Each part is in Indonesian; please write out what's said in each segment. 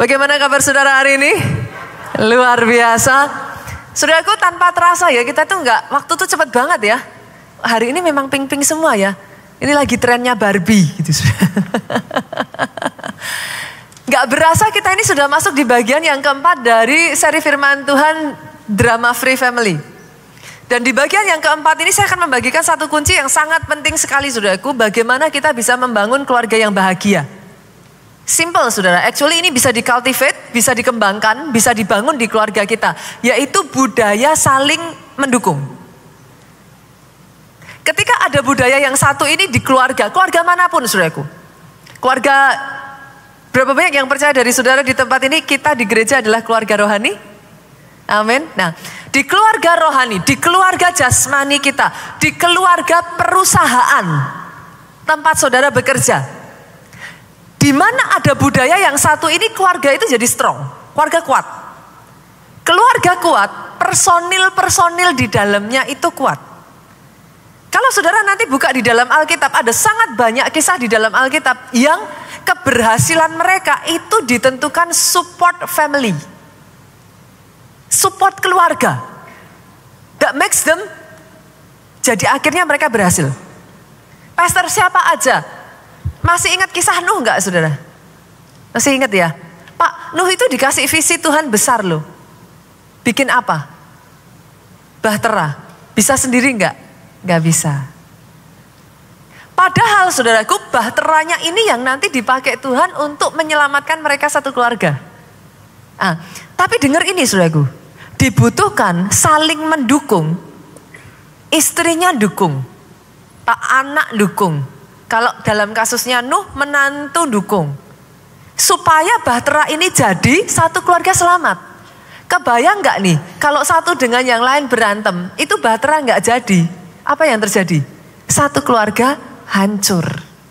Bagaimana kabar saudara hari ini? Luar biasa. Saudaraku, tanpa terasa ya, kita tuh waktu tuh cepat banget ya. Hari ini memang pink-pink semua ya. Ini lagi trennya Barbie gitu. Gak berasa kita ini sudah masuk di bagian yang keempat dari seri firman Tuhan drama Free Family. Dan di bagian yang keempat ini saya akan membagikan satu kunci yang sangat penting sekali saudaraku. Bagaimana kita bisa membangun keluarga yang bahagia. Simple saudara, actually ini bisa dicultivate, bisa dikembangkan, bisa dibangun di keluarga kita. Yaitu budaya saling mendukung. Ketika ada budaya yang satu ini di keluarga manapun saudaraku. Keluarga, berapa banyak yang percaya dari saudara di tempat ini, kita di gereja adalah keluarga rohani? Amin. Nah, di keluarga rohani, di keluarga jasmani kita, di keluarga perusahaan, tempat saudara bekerja. Di mana ada budaya yang satu ini, keluarga itu jadi strong, keluarga kuat. Keluarga kuat, personil-personil di dalamnya itu kuat. Kalau saudara nanti buka di dalam Alkitab, ada sangat banyak kisah di dalam Alkitab yang keberhasilan mereka itu ditentukan support family. Support keluarga. That makes them, jadi akhirnya mereka berhasil. Pastor siapa aja? Masih ingat kisah Nuh enggak saudara? Masih ingat ya? Pak, Nuh itu dikasih visi Tuhan besar loh. Bikin apa? Bahtera. Bisa sendiri enggak? Enggak bisa. Padahal saudaraku, bahteranya ini yang nanti dipakai Tuhan untuk menyelamatkan mereka satu keluarga. Tapi dengar ini saudaraku. Dibutuhkan saling mendukung. Istrinya dukung. Pak anak dukung. Kalau dalam kasusnya Nuh, menantu dukung. Supaya bahtera ini jadi satu keluarga selamat. Kebayang nggak nih, kalau satu dengan yang lain berantem, itu bahtera nggak jadi. Apa yang terjadi? Satu keluarga hancur.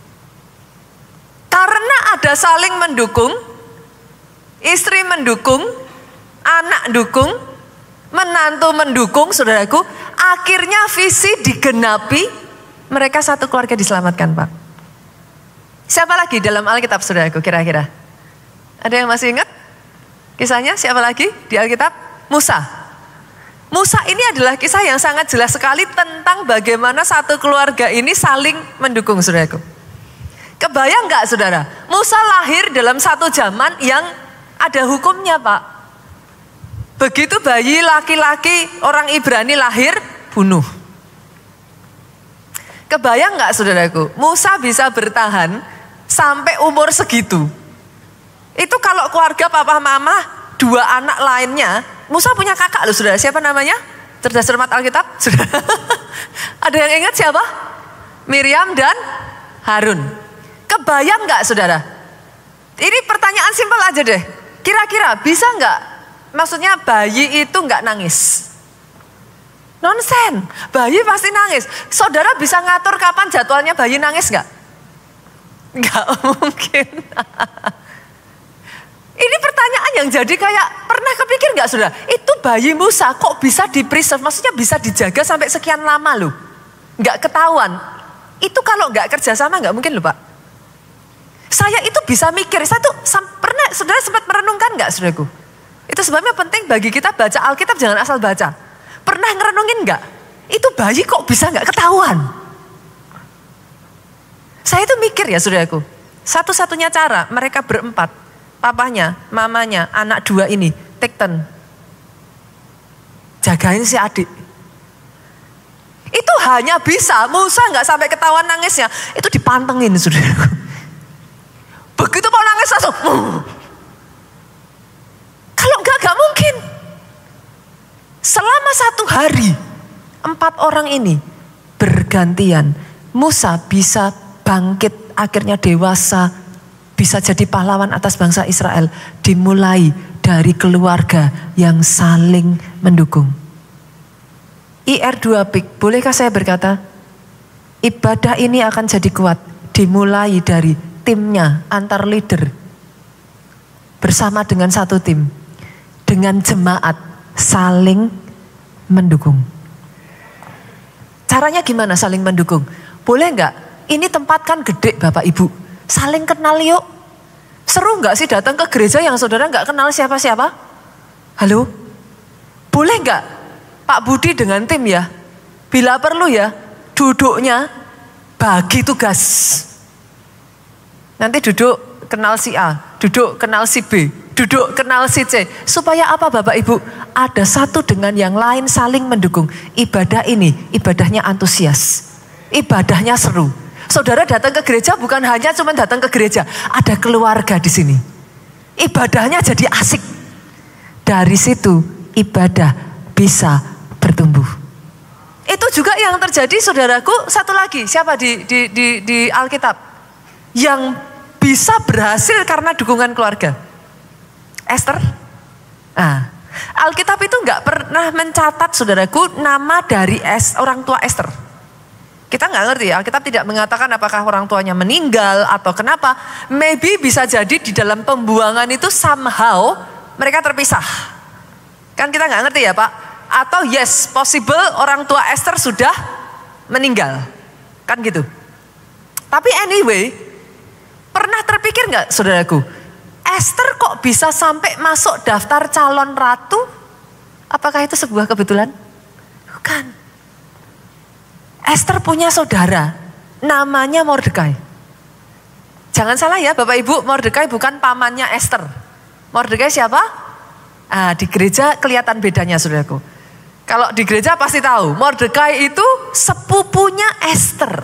Karena ada saling mendukung, istri mendukung, anak dukung, menantu mendukung, saudaraku. Akhirnya visi digenapi. Mereka satu keluarga diselamatkan, Pak. Siapa lagi dalam Alkitab, saudaraku, kira-kira? Ada yang masih ingat? Kisahnya siapa lagi di Alkitab? Musa. Musa ini adalah kisah yang sangat jelas sekali tentang bagaimana satu keluarga ini saling mendukung, saudaraku. Kebayang nggak, saudara? Musa lahir dalam satu zaman yang ada hukumnya, Pak. Begitu bayi laki-laki orang Ibrani lahir, bunuh. Kebayang nggak saudaraku, Musa bisa bertahan sampai umur segitu. Itu kalau keluarga papa mama, dua anak lainnya, Musa punya kakak loh saudara, siapa namanya? Cerdas cermat Alkitab? Ada yang ingat siapa? Miriam dan Harun. Kebayang nggak saudara? Ini pertanyaan simpel aja deh. Kira-kira bisa nggak? Maksudnya bayi itu nggak nangis? Nonsen, bayi pasti nangis. Saudara bisa ngatur kapan jadwalnya bayi nangis gak? Gak mungkin. Ini pertanyaan yang jadi kayak, pernah kepikir gak saudara? Itu bayi Musa kok bisa di-preserve, maksudnya bisa dijaga sampai sekian lama loh. Gak ketahuan. Itu kalau gak kerjasama gak mungkin loh Pak. Saya itu bisa mikir, saya tuh pernah, saudara sempat merenungkan gak saudaraku? Itu sebabnya penting bagi kita baca Alkitab jangan asal baca. Pernah ngerenungin gak? Itu bayi kok bisa gak ketahuan? Saya itu mikir ya saudaraku. Satu-satunya cara mereka berempat. Papanya, mamanya, anak dua ini. Take turn. Jagain si adik. Itu hanya bisa. Musa gak sampai ketahuan nangisnya. Itu dipantengin saudaraku. Begitu mau nangis langsung. Kalau gak mungkin. Selama satu hari, 4 orang ini bergantian. Musa bisa bangkit, akhirnya dewasa, bisa jadi pahlawan atas bangsa Israel. Dimulai dari keluarga yang saling mendukung. IR2 PIK, bolehkah saya berkata? Ibadah ini akan jadi kuat. Dimulai dari timnya, antar leader. Bersama dengan satu tim. Dengan jemaat. Saling mendukung. Caranya gimana saling mendukung? Boleh nggak? Ini tempat kan gede Bapak Ibu. Saling kenal yuk. Seru nggak sih datang ke gereja yang saudara nggak kenal siapa-siapa? Halo? Boleh nggak Pak Budi dengan tim ya? Bila perlu ya, duduknya bagi tugas. Nanti duduk kenal si A, duduk kenal si B, duduk kenal si C. Supaya apa Bapak Ibu? Ada satu dengan yang lain saling mendukung. Ibadah ini, ibadahnya antusias. Ibadahnya seru. Saudara datang ke gereja bukan hanya cuma datang ke gereja. Ada keluarga di sini. Ibadahnya jadi asik. Dari situ ibadah bisa bertumbuh. Itu juga yang terjadi saudaraku. Satu lagi, siapa di Alkitab? Yang bisa berhasil karena dukungan keluarga. Esther. Nah, Alkitab itu nggak pernah mencatat saudaraku nama dari orang tua Esther. Kita nggak ngerti, Alkitab tidak mengatakan apakah orang tuanya meninggal atau kenapa. Maybe bisa jadi di dalam pembuangan itu somehow mereka terpisah. Kan kita nggak ngerti ya Pak. Atau yes, possible orang tua Esther sudah meninggal. Kan gitu. Tapi anyway, pernah terpikir nggak saudaraku? Esther kok bisa sampai masuk daftar calon ratu? Apakah itu sebuah kebetulan? Bukan. Esther punya saudara, namanya Mordekai. Jangan salah ya Bapak Ibu, Mordekai bukan pamannya Esther. Mordekai siapa? Di gereja kelihatan bedanya saudaraku. Kalau di gereja pasti tahu, Mordekai itu sepupunya Esther.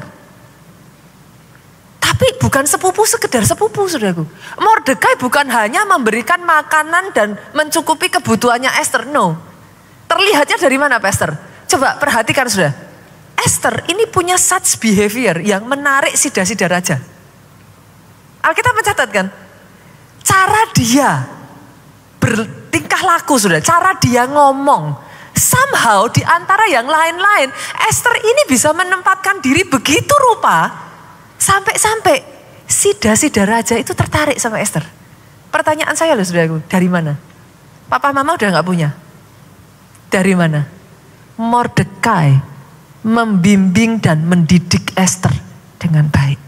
Tapi bukan sepupu sekedar sepupu saudaraku. Mordekai bukan hanya memberikan makanan dan mencukupi kebutuhannya Esther, no. Terlihatnya dari mana Pak Esther? Coba perhatikan saudara. Esther ini punya such behavior yang menarik sida-sida raja. Alkitab mencatatkan, cara dia bertingkah laku saudara, cara dia ngomong. Somehow di antara yang lain-lain, Esther ini bisa menempatkan diri begitu rupa, sampai-sampai sida-sida raja itu tertarik sama Esther. Pertanyaan saya loh saudaraku, dari mana? Papa mama udah gak punya? Dari mana? Mordekai membimbing dan mendidik Esther dengan baik.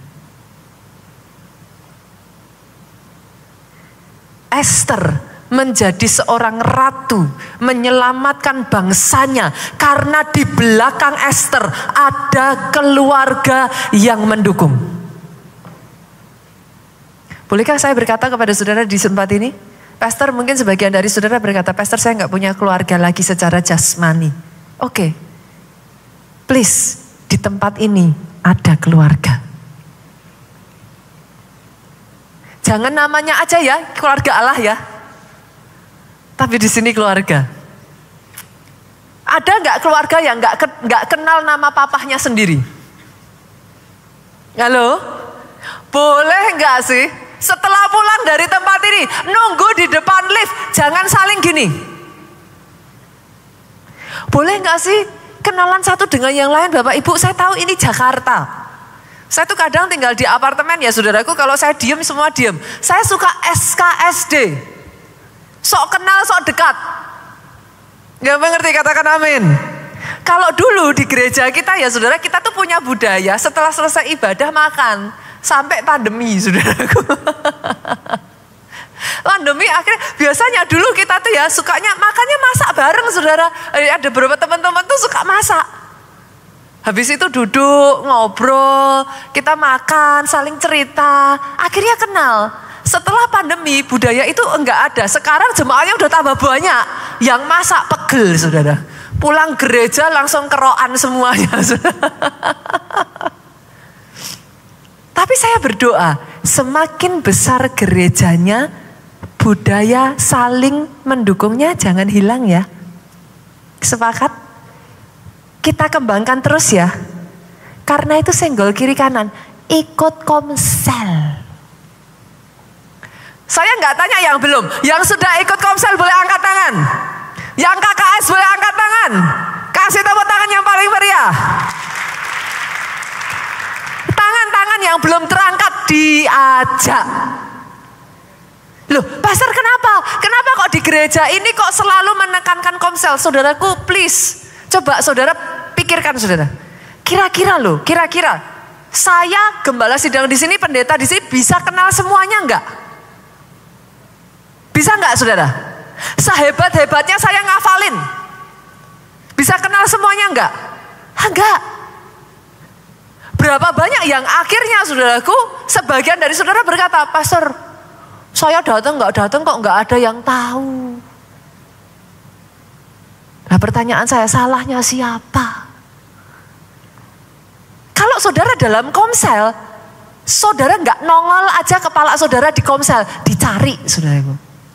Esther menjadi seorang ratu, menyelamatkan bangsanya karena di belakang Esther ada keluarga yang mendukung. Bolehkah saya berkata kepada saudara di tempat ini? Pastor, mungkin sebagian dari saudara berkata, Pastor saya nggak punya keluarga lagi secara jasmani. Oke. Please, di tempat ini ada keluarga. Jangan namanya aja ya, keluarga Allah ya. Tapi di sini keluarga. Ada nggak keluarga yang nggak kenal nama papahnya sendiri? Halo? Boleh nggak sih? Setelah pulang dari tempat ini, nunggu di depan lift, jangan saling gini. Boleh nggak sih? Kenalan satu dengan yang lain Bapak Ibu, saya tahu ini Jakarta. Saya tuh kadang tinggal di apartemen ya saudaraku, kalau saya diem semua diem. Saya suka SKSD. Sok kenal, sok dekat. Gak mengerti, katakan amin. Kalau dulu di gereja kita ya saudara, kita tuh punya budaya setelah selesai ibadah makan. Sampai pandemi saudaraku. Pandemi akhirnya biasanya dulu kita tuh ya sukanya makannya masak bareng saudara. Ada beberapa teman-teman tuh suka masak. Habis itu duduk ngobrol, kita makan, saling cerita, akhirnya kenal. Setelah pandemi budaya itu enggak ada. Sekarang jemaahnya udah tambah banyak yang masak pegel saudara. Pulang gereja langsung keroan semuanya saudara. Tapi saya berdoa semakin besar gerejanya, budaya saling mendukungnya jangan hilang ya. Sepakat? Kita kembangkan terus ya. Karena itu senggol kiri kanan. Ikut komsel. Saya nggak tanya yang belum. Yang sudah ikut komsel boleh angkat tangan. Yang KKS boleh angkat tangan. Kasih tepuk tangan yang paling meriah. Tangan-tangan yang belum terangkat diajak. Loh, pastor kenapa? Kenapa kok di gereja ini kok selalu menekankan komsel? Saudaraku, please. Coba saudara pikirkan saudara. Kira-kira saya gembala sidang di sini, pendeta di sini bisa kenal semuanya enggak? Bisa nggak saudara? Sehebat-hebatnya saya ngafalin. Bisa kenal semuanya enggak? Enggak. Berapa banyak yang akhirnya saudaraku, sebagian dari saudara berkata, pastor, saya datang kok nggak ada yang tahu. Nah pertanyaan saya, salahnya siapa? Kalau saudara dalam komsel, saudara nggak nongol aja kepala saudara di komsel, dicari saudaraku.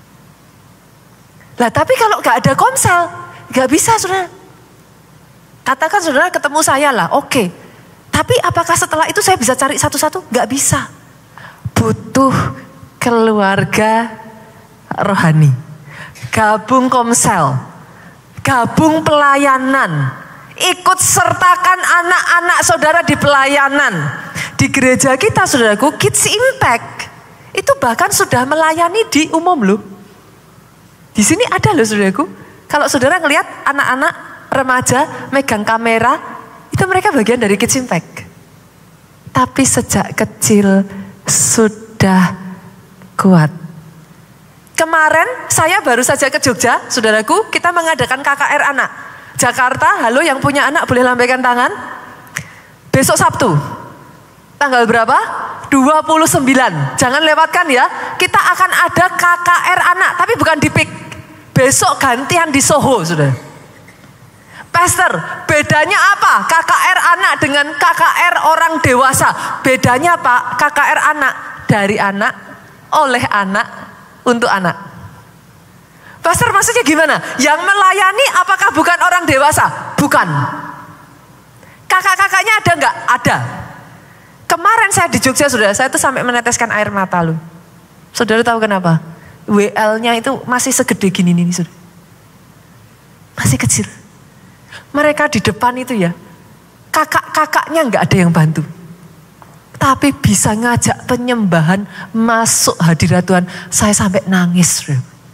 Lah tapi kalau nggak ada komsel, nggak bisa saudara. Katakan saudara ketemu saya lah, oke. Tapi apakah setelah itu saya bisa cari satu-satu? Nggak bisa. Butuh keluarga rohani. Gabung komsel. Gabung pelayanan. Ikut sertakan anak-anak saudara di pelayanan. Di gereja kita saudaraku, Kids Impact. Itu bahkan sudah melayani di umum loh. Di sini ada loh saudaraku. Kalau saudara ngelihat anak-anak remaja megang kamera, itu mereka bagian dari Kids Impact. Tapi sejak kecil sudah kuat. Kemarin saya baru saja ke Jogja, saudaraku, kita mengadakan KKR anak. Jakarta, halo yang punya anak boleh lambaikan tangan. Besok Sabtu, tanggal berapa? 29, jangan lewatkan ya. Kita akan ada KKR anak, tapi bukan di PIK. Besok gantian di Soho, saudara. Pastor, bedanya apa KKR anak dengan KKR orang dewasa? Bedanya apa? KKR anak, dari anak, oleh anak, untuk anak. Pastor maksudnya gimana? Yang melayani apakah bukan orang dewasa? Bukan. Kakak-kakaknya ada enggak? Ada. Kemarin saya di Jogja saudara, saya tuh sampai meneteskan air mata loh. Saudara tahu kenapa? WL-nya itu masih segede gini nih saudara. Masih kecil. Mereka di depan itu ya, kakak-kakaknya nggak ada yang bantu. Tapi bisa ngajak penyembahan masuk hadirat Tuhan. Saya sampai nangis.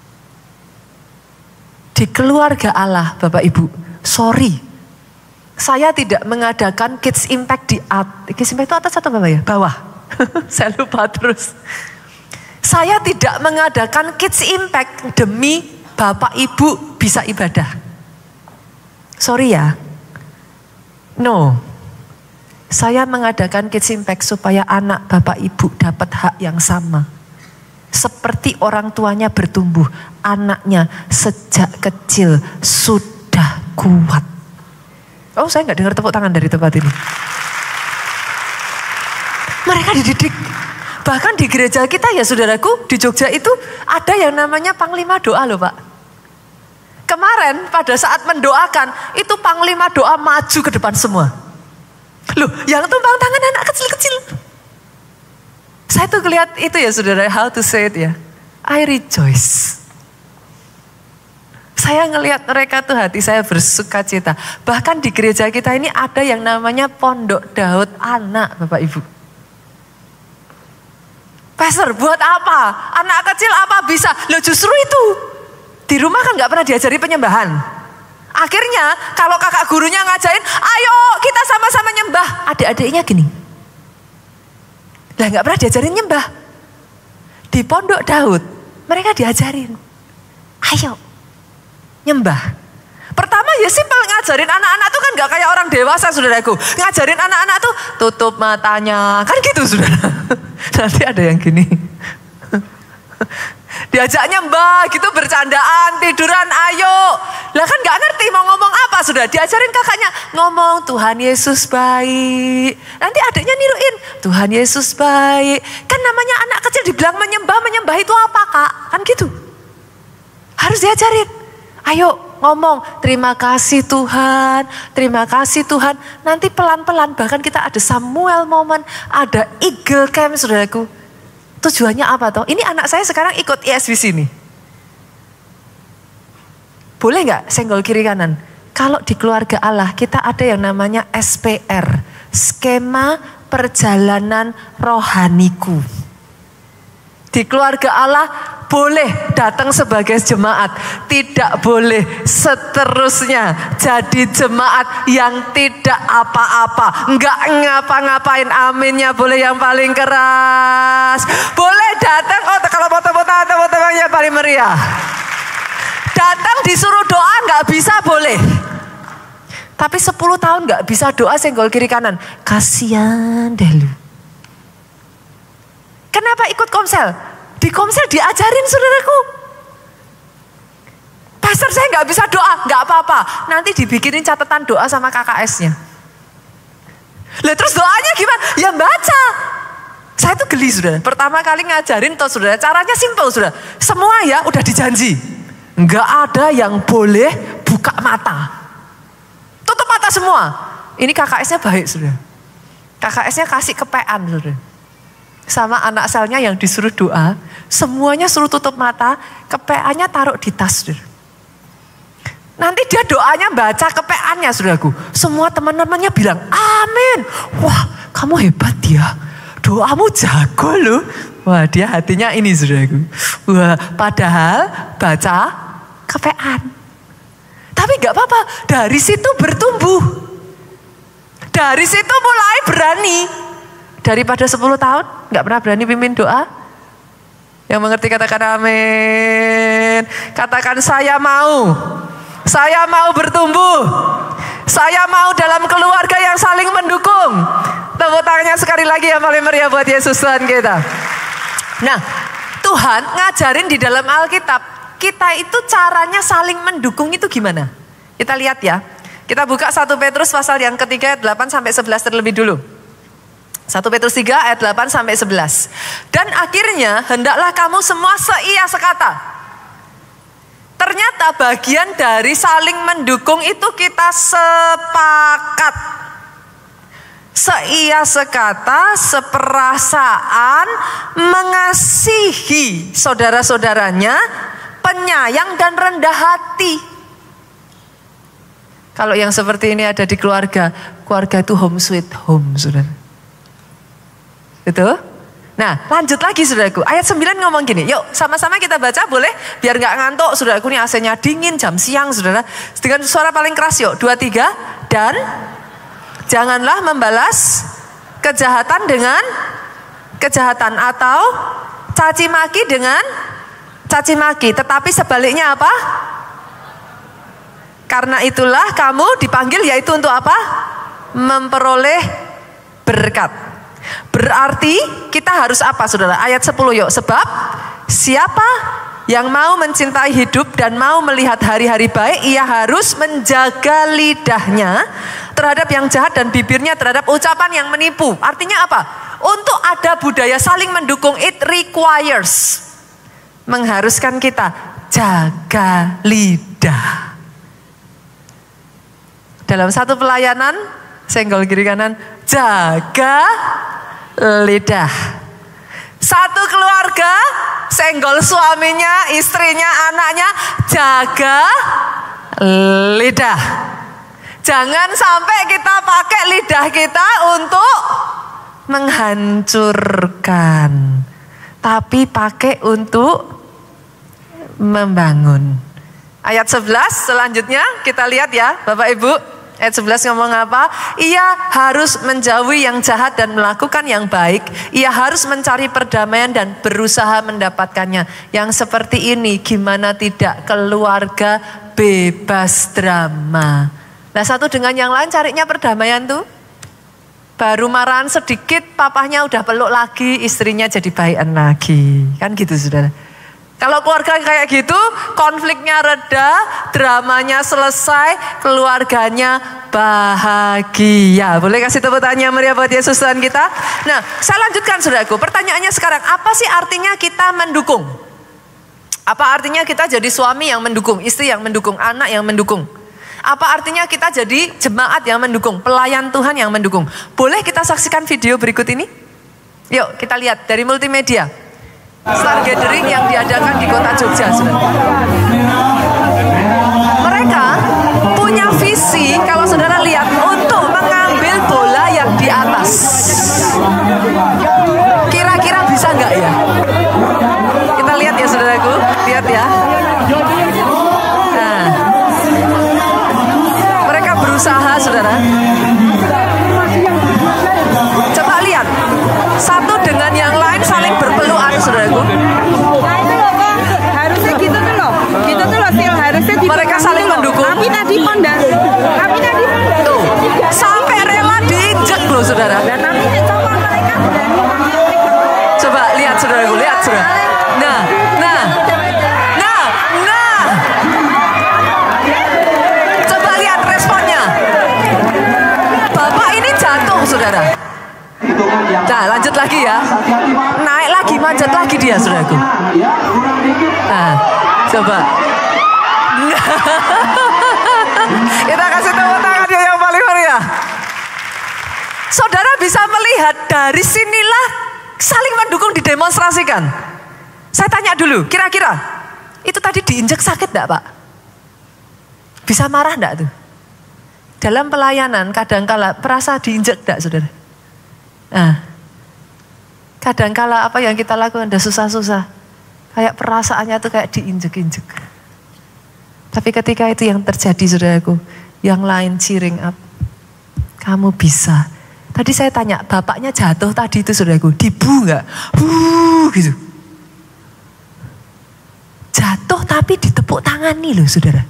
Di keluarga Allah Bapak Ibu, sorry. Saya tidak mengadakan Kids Impact di Kids Impact itu atas atau bawah ya? Bawah. Saya lupa terus. Saya tidak mengadakan Kids Impact demi Bapak Ibu bisa ibadah. Sorry ya, no. Saya mengadakan Kids Impact supaya anak Bapak Ibu dapat hak yang sama. Seperti orang tuanya bertumbuh, anaknya sejak kecil sudah kuat. Oh saya nggak dengar tepuk tangan dari tempat ini. Mereka dididik. Bahkan di gereja kita ya saudaraku, di Jogja itu ada yang namanya Panglima Doa loh Pak. Kemarin pada saat mendoakan, itu panglima doa maju ke depan semua. Loh, yang tumpang tangan anak kecil-kecil. Saya tuh lihat itu ya saudara, how to say it ya. I rejoice. Saya ngelihat mereka tuh hati saya bersuka cita. Bahkan di gereja kita ini ada yang namanya Pondok Daud Anak Bapak Ibu. Pastor buat apa? Anak kecil apa bisa? Loh justru itu. Di rumah kan gak pernah diajari penyembahan. Akhirnya kalau kakak gurunya ngajarin, ayo kita sama-sama nyembah. Adik-adiknya gini. Lah gak pernah diajarin nyembah. Di Pondok Daud, mereka diajarin. Ayo, nyembah. Pertama ya simpel ngajarin anak-anak tuh kan gak kayak orang dewasa saudaraku. Ngajarin anak-anak tuh tutup matanya. Kan gitu saudara. Nanti ada yang gini. Diajak nyembah gitu bercandaan, tiduran, ayo. Lah kan gak ngerti mau ngomong apa sudah. Diajarin kakaknya ngomong Tuhan Yesus baik. Nanti adiknya niruin Tuhan Yesus baik. Kan namanya anak kecil dibilang menyembah itu apa kak? Kan gitu. Harus diajarin. Ayo ngomong terima kasih Tuhan, terima kasih Tuhan. Nanti pelan-pelan bahkan kita ada Samuel moment, ada Eagle Camp saudaraku. Tujuannya apa toh? Ini anak saya sekarang ikut ISB sini. Boleh nggak senggol kiri kanan? Kalau di keluarga Allah kita ada yang namanya SPR, skema perjalanan rohaniku. Di keluarga Allah boleh datang sebagai jemaat, tidak boleh seterusnya jadi jemaat yang tidak apa-apa, enggak ngapa-ngapain. Aminnya boleh yang paling keras. Boleh datang, kalau foto-fotonya paling meriah. Datang disuruh doa enggak bisa, boleh. Tapi 10 tahun enggak bisa doa senggol kiri kanan. Kasihan deh lu. Kenapa ikut komsel? Di komsel diajarin saudaraku. Pastor saya nggak bisa doa, nggak apa-apa. Nanti dibikinin catatan doa sama KKS-nya. Lah terus doanya gimana? Ya baca. Saya tuh geli saudara. Pertama kali ngajarin toh saudara, caranya simpel saudara. Semua ya udah dijanji. Nggak ada yang boleh buka mata. Tutup mata semua. Ini KKS-nya baik saudara. KKS-nya kasih kepean saudara. Sama anak selnya yang disuruh doa, semuanya suruh tutup mata, kepeannya taruh di tas. Nanti dia doanya baca kepeannya saudaraku. Semua teman-temannya bilang, amin. Wah kamu hebat ya, doamu jago loh. Wah dia hatinya ini saudaraku. Wah padahal baca kepean. Tapi gak apa-apa, dari situ bertumbuh. Dari situ mulai berani. Daripada 10 tahun gak pernah berani pimpin doa. Yang mengerti katakan amin. Katakan saya mau bertumbuh. Saya mau dalam keluarga yang saling mendukung. Tepuk tangannya sekali lagi yang paling meriah buat Yesus Tuhan kita. Nah Tuhan ngajarin di dalam Alkitab, kita itu caranya saling mendukung itu gimana? Kita lihat ya. Kita buka 1 Petrus pasal yang ketiga ayat 8-11 terlebih dulu. 1 Petrus 3 ayat 8 sampai 11. Dan akhirnya hendaklah kamu semua seia sekata. Ternyata bagian dari saling mendukung itu kita sepakat. Seia sekata, seperasaan, mengasihi saudara-saudaranya, penyayang dan rendah hati. Kalau yang seperti ini ada di keluarga itu home sweet home, saudara. Itu. Nah lanjut lagi saudaraku. Ayat 9 ngomong gini. Yuk sama-sama kita baca boleh? Biar gak ngantuk saudaraku. Ini AC-nya dingin jam siang saudara. Dengan suara paling keras yuk. 2, 3. Dan janganlah membalas kejahatan dengan kejahatan. Atau caci maki dengan caci maki. Tetapi sebaliknya apa? Karena itulah kamu dipanggil yaitu untuk apa? Memperoleh berkat. Berarti kita harus apa saudara? Ayat 10 yuk. Sebab siapa yang mau mencintai hidup dan mau melihat hari-hari baik, ia harus menjaga lidahnya terhadap yang jahat dan bibirnya terhadap ucapan yang menipu. Artinya apa? Untuk ada budaya saling mendukung, it requires, mengharuskan kita jaga lidah. Dalam satu pelayanan, senggol kiri kanan, jaga lidah. Satu keluarga, senggol suaminya, istrinya, anaknya, jaga lidah. Jangan sampai kita pakai lidah kita untuk menghancurkan, tapi pakai untuk membangun. Ayat 11 selanjutnya kita lihat ya Bapak Ibu. Ayat 11 ngomong apa? Ia harus menjauhi yang jahat dan melakukan yang baik. Ia harus mencari perdamaian dan berusaha mendapatkannya. Yang seperti ini gimana tidak keluarga bebas drama. Nah satu dengan yang lain carinya perdamaian tuh. Baru marahan sedikit papahnya udah peluk lagi, istrinya jadi baikan lagi. Kan gitu saudara. Kalau keluarga kayak gitu, konfliknya reda, dramanya selesai, keluarganya bahagia. Boleh kasih tepuk tangan meriah buat Yesus Tuhan kita? Nah, saya lanjutkan saudaraku. Pertanyaannya sekarang, apa sih artinya kita mendukung? Apa artinya kita jadi suami yang mendukung, istri yang mendukung, anak yang mendukung? Apa artinya kita jadi jemaat yang mendukung, pelayan Tuhan yang mendukung? Boleh kita saksikan video berikut ini? Yuk kita lihat dari multimedia. Star Gathering yang diadakan di kota Jogja. Mereka punya visi, kalau saudara lihat, untuk mengambil bola yang di atas. Kira-kira bisa nggak ya? Kita lihat ya saudaraku. dia, saudaraku. Nah, coba. Kita kasih tepuk tangan dia yang paling meriah. Saudara bisa melihat dari sinilah saling mendukung didemonstrasikan. Saya tanya dulu, kira-kira itu tadi diinjek sakit enggak, Pak? Bisa marah enggak tuh? Dalam pelayanan kadangkala perasa diinjek enggak, saudara? Nah, kadangkala apa yang kita lakukan udah susah-susah. Kayak perasaannya tuh kayak diinjek-injek. Tapi ketika itu yang terjadi, saudaraku, yang lain cheering up. Kamu bisa. Tadi saya tanya, bapaknya jatuh tadi itu, saudaraku, dibu enggak? Gitu. Jatuh tapi ditepuk tangani loh, saudara.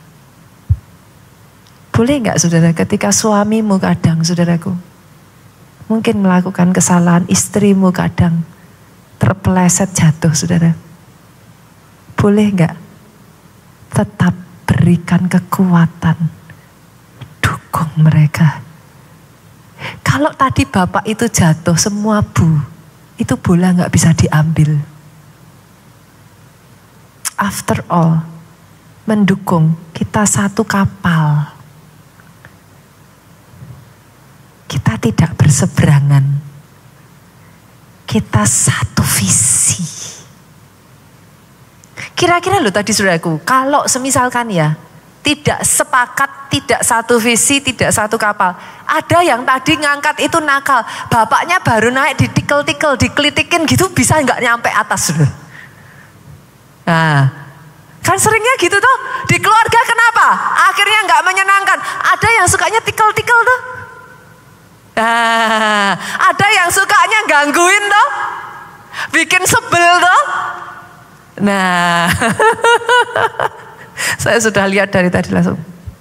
Boleh enggak, saudara, ketika suamimu kadang, saudaraku, mungkin melakukan kesalahan, istrimu kadang terpeleset jatuh, saudara. Boleh enggak tetap berikan kekuatan, dukung mereka. Kalau tadi bapak itu jatuh semua itu bola enggak bisa diambil. After all, mendukung, kita satu kapal. Kita tidak berseberangan. Kita satu visi. Kira-kira loh tadi saudaraku, kalau semisalkan ya, tidak sepakat, tidak satu visi, tidak satu kapal. Ada yang tadi ngangkat itu nakal. Bapaknya baru naik ditikel-tikel, dikelitikin gitu, bisa nggak nyampe atas. Nah, kan seringnya gitu tuh. Di keluarga kenapa? Akhirnya nggak menyenangkan. Ada yang sukanya tikel-tikel tuh. Nah, ada yang sukanya gangguin tuh. Bikin sebel tuh. Nah, saya sudah lihat dari tadi langsung.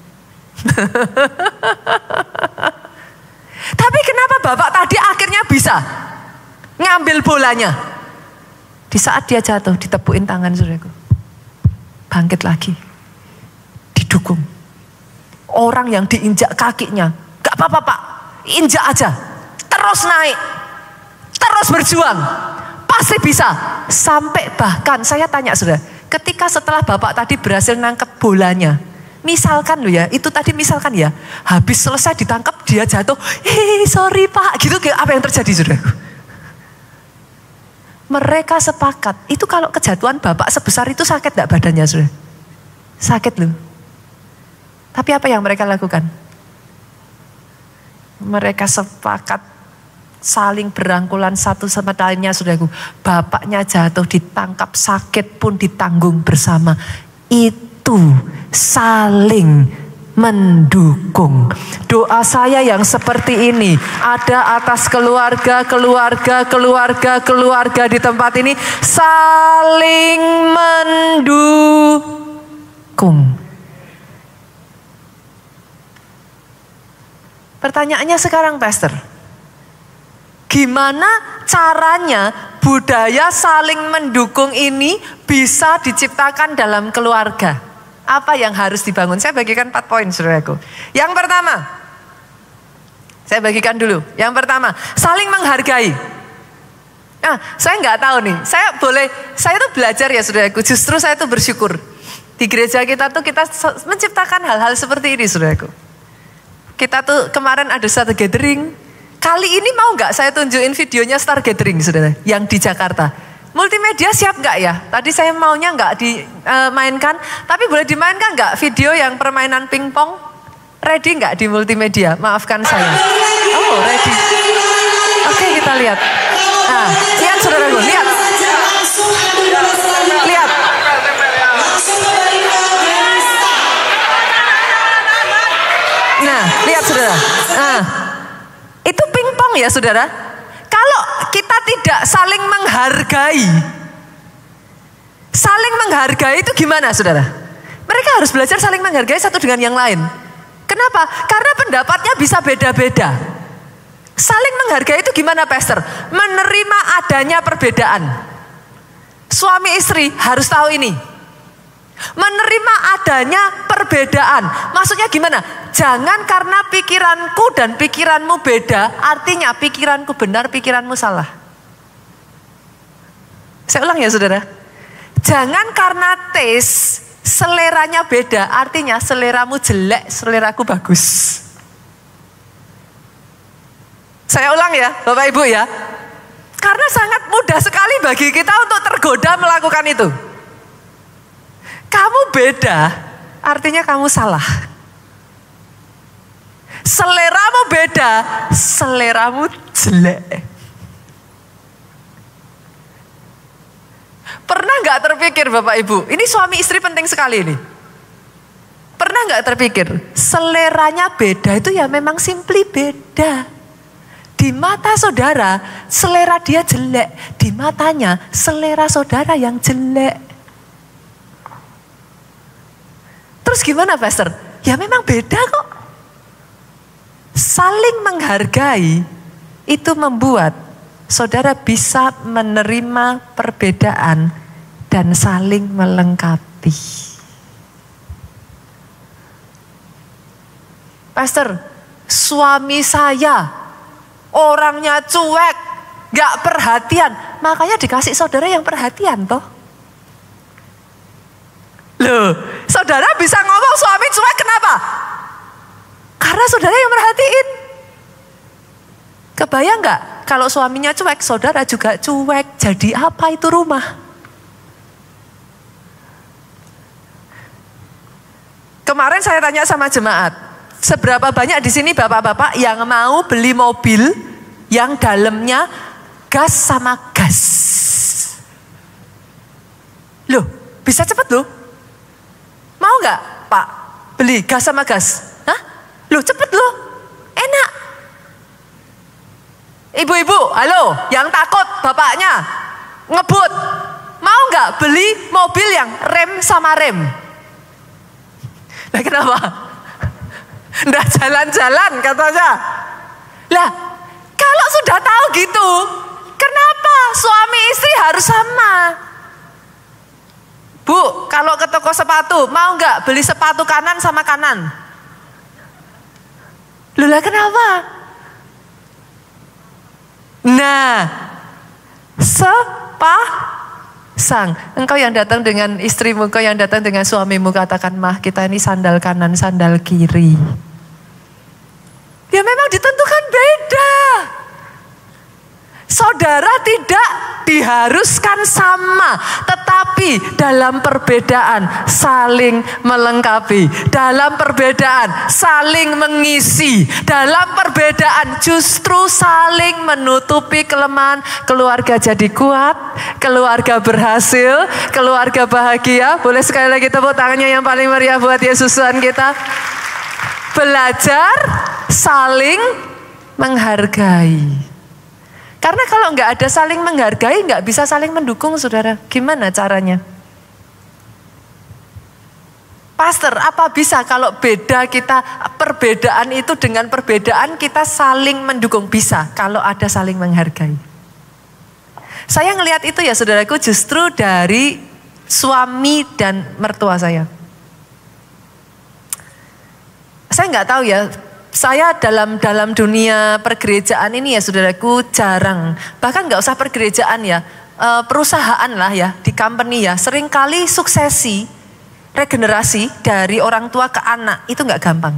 Tapi kenapa bapak tadi akhirnya bisa ngambil bolanya? Di saat dia jatuh, ditepuin tangan saudaraku. Bangkit lagi. Didukung. Orang yang diinjak kakinya, gak apa-apa pak, injak aja. Terus naik. Terus berjuang. Pasti bisa. Sampai bahkan saya tanya saudara, ketika setelah bapak tadi berhasil nangkep bolanya, misalkan loh ya, itu tadi misalkan ya, habis selesai ditangkap dia jatuh, sorry pak, gitu apa yang terjadi saudara? Mereka sepakat, itu kalau kejatuhan bapak sebesar itu sakit gak badannya saudara? Sakit loh. Tapi apa yang mereka lakukan? Mereka sepakat saling berangkulan satu sama lainnya saudaraku. Bapaknya jatuh ditangkap, sakit pun ditanggung bersama. Itu saling mendukung. Doa saya yang seperti ini ada atas keluarga di tempat ini, saling mendukung. Pertanyaannya sekarang pastor, gimana caranya budaya saling mendukung ini bisa diciptakan dalam keluarga? Apa yang harus dibangun? Saya bagikan 4 poin saudaraku. Yang pertama, saya bagikan dulu. Yang pertama, saling menghargai. Nah, saya nggak tahu nih. Saya tuh belajar ya saudaraku. Justru saya tuh bersyukur. Di gereja kita tuh kita menciptakan hal-hal seperti ini saudaraku. Kita tuh kemarin ada satu gathering. Kali ini mau nggak saya tunjukin videonya Star Gathering saudara, yang di Jakarta. Multimedia siap nggak ya? Tadi saya maunya nggak dimainkan, tapi boleh dimainkan nggak video yang permainan pingpong? Ready nggak di multimedia? Maafkan saya. Oh ready. Oke, kita lihat. Nah, lihat saudaraku, lihat. Lihat. Nah, lihat saudara. Nah, itu pingpong ya saudara. Kalau kita tidak saling menghargai itu gimana saudara? Mereka harus belajar saling menghargai satu dengan yang lain. Kenapa? Karena pendapatnya bisa beda-beda. Saling menghargai itu gimana pastor? Menerima adanya perbedaan. Suami istri harus tahu ini. Menerima adanya perbedaan. Maksudnya gimana? Jangan karena pikiranku dan pikiranmu beda, artinya pikiranku benar, pikiranmu salah. Saya ulang ya saudara. Jangan karena tes, seleranya beda, artinya seleramu jelek, seleraku bagus. Saya ulang ya Bapak Ibu ya. Karena sangat mudah sekali bagi kita untuk tergoda melakukan itu. Kamu beda, artinya kamu salah. Seleramu beda, seleramu jelek. Pernah nggak terpikir Bapak Ibu, ini suami istri penting sekali ini. Pernah nggak terpikir, seleranya beda itu ya memang simply beda. Di mata saudara, selera dia jelek. Di matanya, selera saudara yang jelek. Terus gimana Pastor? Ya memang beda kok. Saling menghargai itu membuat saudara bisa menerima perbedaan dan saling melengkapi. Pastor, suami saya orangnya cuek, gak perhatian. Makanya dikasih saudara yang perhatian toh. Loh, saudara bisa ngomong suami cuek kenapa? Karena saudara yang merhatiin. Kebayang gak kalau suaminya cuek, saudara juga cuek. Jadi apa itu rumah? Kemarin saya tanya sama jemaat, seberapa banyak di sini bapak-bapak yang mau beli mobil yang dalamnya gas sama gas? Loh, bisa cepet loh. Mau nggak Pak beli gas sama gas? Hah? Loh cepet loh, enak. Ibu-ibu, halo, yang takut bapaknya ngebut, mau nggak beli mobil yang rem sama rem? Nah kenapa? Nggak jalan-jalan katanya. Lah, kalau sudah tahu gitu, kenapa suami istri harus sama? Bu, kalau ke toko sepatu, mau nggak beli sepatu kanan sama kanan? Loh lah kenapa? Nah, sang, engkau yang datang dengan istrimu, engkau yang datang dengan suamimu, katakan, mah kita ini sandal kanan, sandal kiri. Ya memang ditentukan beda. Saudara tidak diharuskan sama, tetapi dalam perbedaan saling melengkapi. Dalam perbedaan saling mengisi. Dalam perbedaan justru saling menutupi kelemahan. Keluarga jadi kuat, keluarga berhasil, keluarga bahagia. Boleh sekali lagi tepuk tangannya yang paling meriah buat Yesus Tuhan kita. Belajar saling menghargai. Karena kalau nggak ada saling menghargai, nggak bisa saling mendukung, saudara. Gimana caranya? Pastor, apa bisa kalau beda kita, perbedaan itu dengan perbedaan kita saling mendukung? Bisa, kalau ada saling menghargai. Saya ngelihat itu ya saudaraku justru dari suami dan mertua saya. Saya nggak tahu ya. Saya dalam dunia pergerejaan ini ya saudaraku jarang, bahkan nggak usah pergerejaan ya, perusahaan lah ya, di company ya, seringkali suksesi, regenerasi dari orang tua ke anak itu nggak gampang.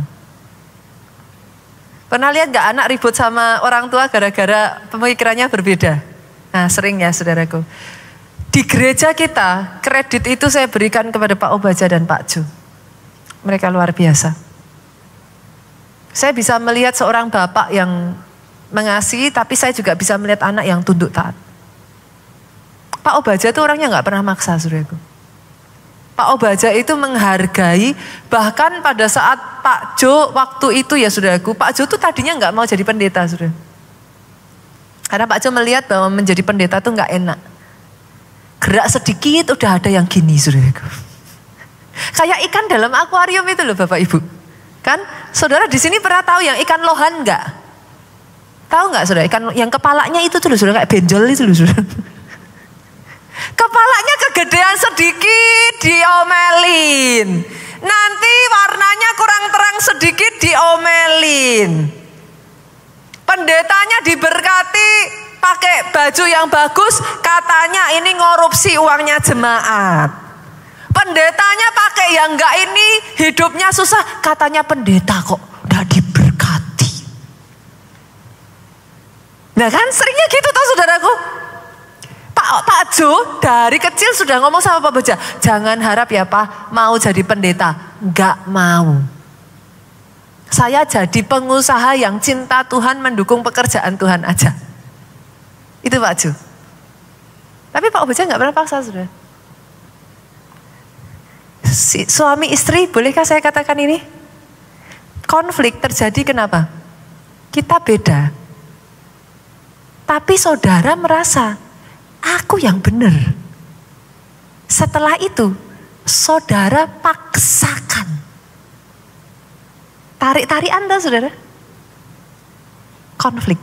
Pernah lihat nggak anak ribut sama orang tua gara-gara pemikirannya berbeda? Nah sering ya saudaraku. Di gereja kita, kredit itu saya berikan kepada Pak Obaja dan Pak Jo. Mereka luar biasa. Saya bisa melihat seorang bapak yang mengasihi, tapi saya juga bisa melihat anak yang tunduk taat. Pak Obaja itu orangnya nggak pernah maksa, saudaraku. Pak Obaja itu menghargai, bahkan pada saat Pak Jo waktu itu ya saudaraku, Pak Jo itu tadinya nggak mau jadi pendeta, saudara. Karena Pak Jo melihat bahwa menjadi pendeta itu nggak enak. Gerak sedikit udah ada yang gini, saudaraku. Kayak ikan dalam akuarium itu loh Bapak Ibu. Kan, saudara di sini pernah tahu yang ikan lohan nggak? Tahu nggak saudara, ikan yang kepalanya itu tuh loh saudara, kayak benjol itu loh saudara. Kepalanya kegedean sedikit diomelin. Nanti warnanya kurang terang sedikit diomelin. Pendetanya diberkati, pakai baju yang bagus, katanya ini ngorupsi uangnya jemaat. Pendetanya pakai yang enggak ini, hidupnya susah, katanya pendeta kok enggak diberkati. Nah kan seringnya gitu toh saudaraku. Pak Jo dari kecil sudah ngomong sama Pak Boja, jangan harap ya Pak mau jadi pendeta. Enggak mau. Saya jadi pengusaha yang cinta Tuhan, mendukung pekerjaan Tuhan aja. Itu Pak Jo. Tapi Pak Boja enggak pernah paksa saudara. Suami istri, bolehkah saya katakan ini? Konflik terjadi kenapa? Kita beda. Tapi saudara merasa, aku yang benar. Setelah itu, saudara paksakan. Tarik-tarik Anda, saudara. Konflik.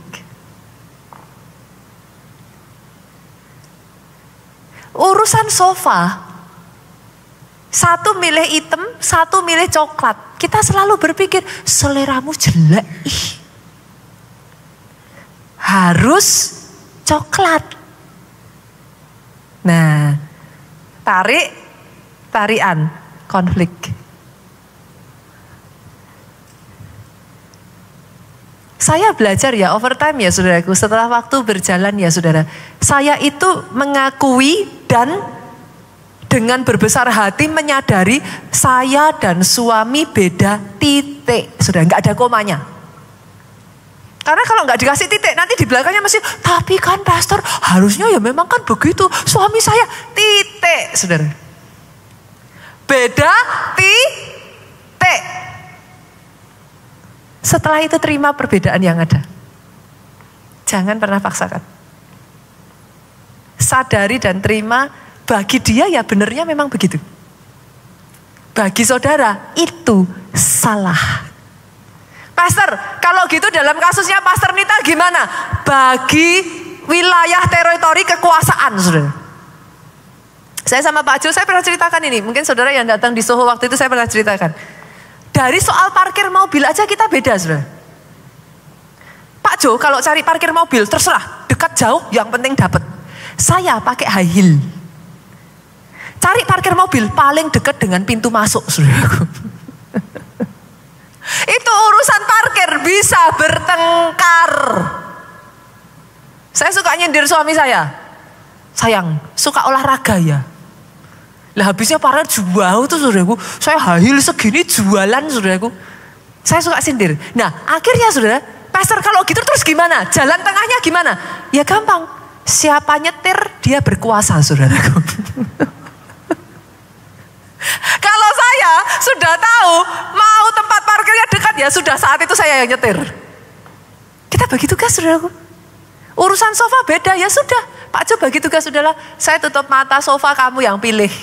Urusan sofa, satu milih hitam, satu milih coklat. Kita selalu berpikir, seleramu jelek. Harus coklat. Nah, tarian, konflik. Saya belajar ya overtime ya saudaraku, setelah waktu berjalan ya saudara. Saya itu mengakui dan dengan berbesar hati menyadari saya dan suami beda titik. Saudara, nggak ada komanya. Karena kalau nggak dikasih titik, nanti di belakangnya masih, tapi kan pastor harusnya ya memang kan begitu. Suami saya titik, saudara. Beda titik. Setelah itu terima perbedaan yang ada. Jangan pernah paksakan. Sadari dan terima, bagi dia ya benernya memang begitu. Bagi saudara itu salah. Pastor, kalau gitu dalam kasusnya Pastor Nita gimana? Bagi wilayah teritori kekuasaan, saudara. Saya sama Pak Jo, saya pernah ceritakan ini. Mungkin saudara yang datang di Soho waktu itu saya pernah ceritakan. Dari soal parkir mobil aja kita beda, saudara. Pak Jo kalau cari parkir mobil terserah, dekat jauh yang penting dapat. Saya pakai high heel. Cari parkir mobil paling dekat dengan pintu masuk, saudaraku. Itu urusan parkir bisa bertengkar. Saya suka nyindir suami saya. Sayang, suka olahraga ya. Lah habisnya parkir jauh tuh saudaraku. Saya hahil segini jualan saudaraku. Saya suka sindir. Nah akhirnya saudara, pastor kalau gitu terus gimana? Jalan tengahnya gimana? Ya gampang. Siapa nyetir dia berkuasa saudaraku. Kalau saya sudah tahu mau tempat parkirnya dekat ya sudah saat itu saya yang nyetir. Kita bagi tugas saudaraku. Urusan sofa beda ya sudah. Pak Jo bagi tugas sudahlah. Saya tutup mata sofa kamu yang pilih.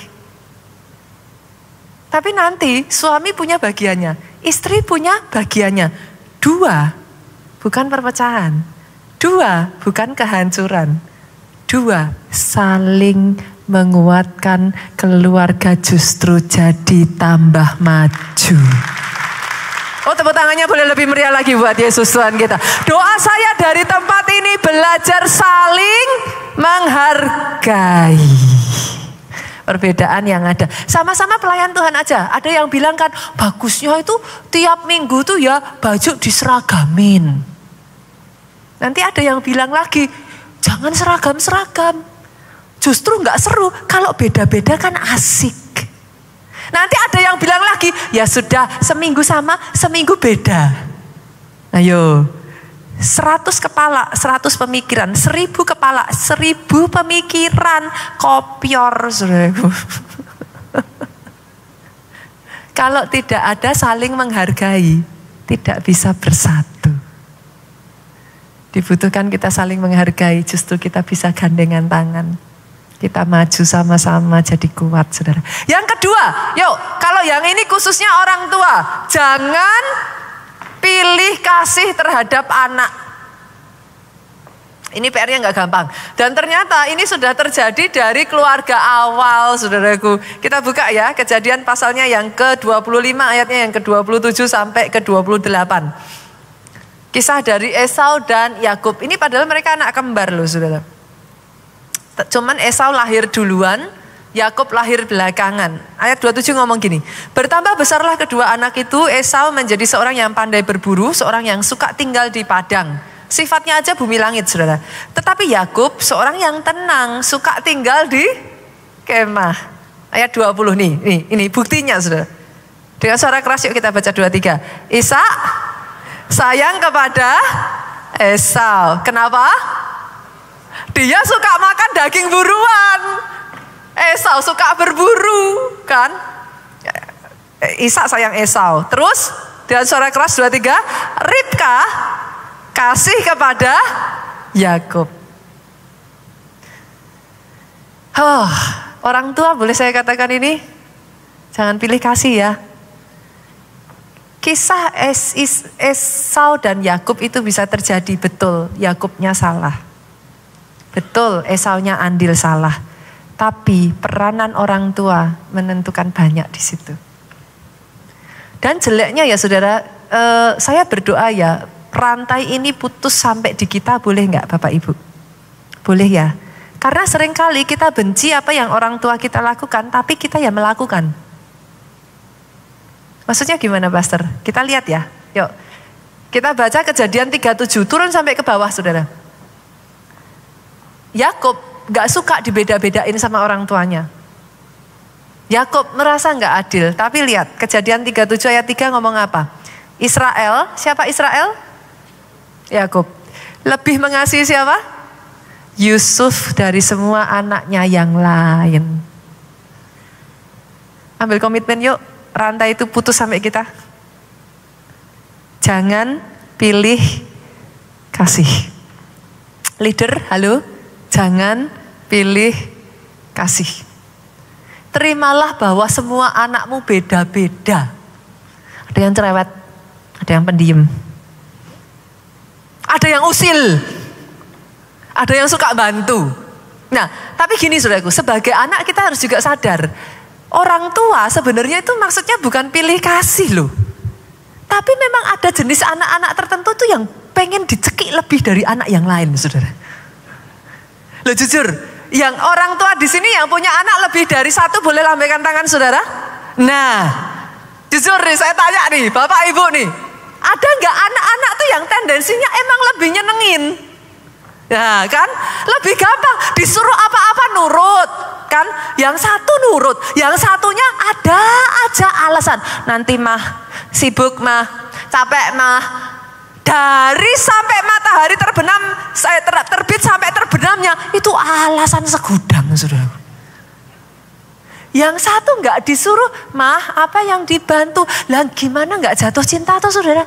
Tapi nanti suami punya bagiannya. Istri punya bagiannya. Dua bukan perpecahan. Dua bukan kehancuran. Dua saling menguatkan, keluarga justru jadi tambah maju. Oh tepuk tangannya boleh lebih meriah lagi buat Yesus Tuhan kita. Doa saya dari tempat ini belajar saling menghargai. Perbedaan yang ada. Sama-sama pelayan Tuhan aja. Ada yang bilang kan bagusnya itu tiap minggu tuh ya baju diseragamin. Nanti ada yang bilang lagi jangan seragam-seragam. Justru nggak seru, kalau beda-beda kan asik. Nanti ada yang bilang lagi, ya sudah seminggu sama, seminggu beda. Ayo, 100 kepala, 100 pemikiran, 1000 kepala, 1000 pemikiran, kopior. Kalau tidak ada saling menghargai, tidak bisa bersatu. Dibutuhkan kita saling menghargai, justru kita bisa gandengan tangan. Kita maju sama-sama jadi kuat saudara. Yang kedua, yuk kalau yang ini khususnya orang tua. Jangan pilih kasih terhadap anak. Ini PR-nya nggak gampang. Dan ternyata ini sudah terjadi dari keluarga awal saudaraku. Kita buka ya Kejadian pasalnya yang ke-25 ayatnya yang ke-27 sampai ke-28. Kisah dari Esau dan Yakub. Ini padahal mereka anak kembar loh saudara. Cuman Esau lahir duluan, Yakub lahir belakangan. Ayat 27 ngomong gini. Bertambah besarlah kedua anak itu. Esau menjadi seorang yang pandai berburu, seorang yang suka tinggal di padang. Sifatnya aja bumi langit saudara. Tetapi Yakub seorang yang tenang, suka tinggal di kemah. Ayat 20 nih, ini buktinya saudara. Dengan suara keras yuk kita baca 2-3. Ishak sayang kepada Esau. Kenapa? Dia suka makan daging buruan. Esau suka berburu, kan? Ishak sayang Esau. Terus dengan suara keras 2-3. Ribka kasih kepada Yakub. Orang tua boleh saya katakan ini? Jangan pilih kasih ya. Kisah Esau dan Yakub itu bisa terjadi, betul Yakubnya salah. Betul Esaunya andil salah. Tapi peranan orang tua menentukan banyak di situ. Dan jeleknya ya saudara, saya berdoa ya, rantai ini putus sampai di kita, boleh nggak Bapak Ibu? Boleh ya. Karena seringkali kita benci apa yang orang tua kita lakukan, tapi kita ya melakukan. Maksudnya gimana Pastor? Kita lihat ya. Yuk. Kita baca Kejadian 37 turun sampai ke bawah saudara. Yakub gak suka dibeda-bedain sama orang tuanya. Yakub merasa gak adil. Tapi lihat Kejadian 37 ayat 3 ngomong apa? Israel, siapa Israel? Yakub. Lebih mengasihi siapa? Yusuf dari semua anaknya yang lain. Ambil komitmen yuk. Rantai itu putus sampai kita. Jangan pilih kasih. Leader, halo. Jangan pilih kasih. Terimalah bahwa semua anakmu beda-beda. Ada yang cerewet, ada yang pendiam. Ada yang usil. Ada yang suka bantu. Nah, tapi gini saudaraku, sebagai anak kita harus juga sadar. Orang tua sebenarnya itu maksudnya bukan pilih kasih loh. Tapi memang ada jenis anak-anak tertentu tuh yang pengen dicekik lebih dari anak yang lain, saudara. Loh jujur, yang orang tua di sini yang punya anak lebih dari satu boleh lambaikan tangan saudara? Nah, jujur nih saya tanya nih, Bapak Ibu nih. Ada nggak anak-anak tuh yang tendensinya emang lebih nyenengin? Ya kan, lebih gampang disuruh apa-apa nurut. Kan yang satu nurut, yang satunya ada aja alasan. Nanti mah, sibuk mah, capek mah. Dari sampai matahari terbenam, terbit sampai terbenamnya, itu alasan segudang saudara. Yang satu nggak disuruh, mah apa yang dibantu. Lah gimana nggak jatuh cinta tuh saudara?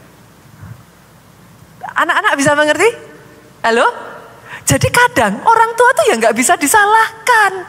Anak-anak bisa mengerti? Halo? Jadi kadang orang tua tuh ya nggak bisa disalahkan.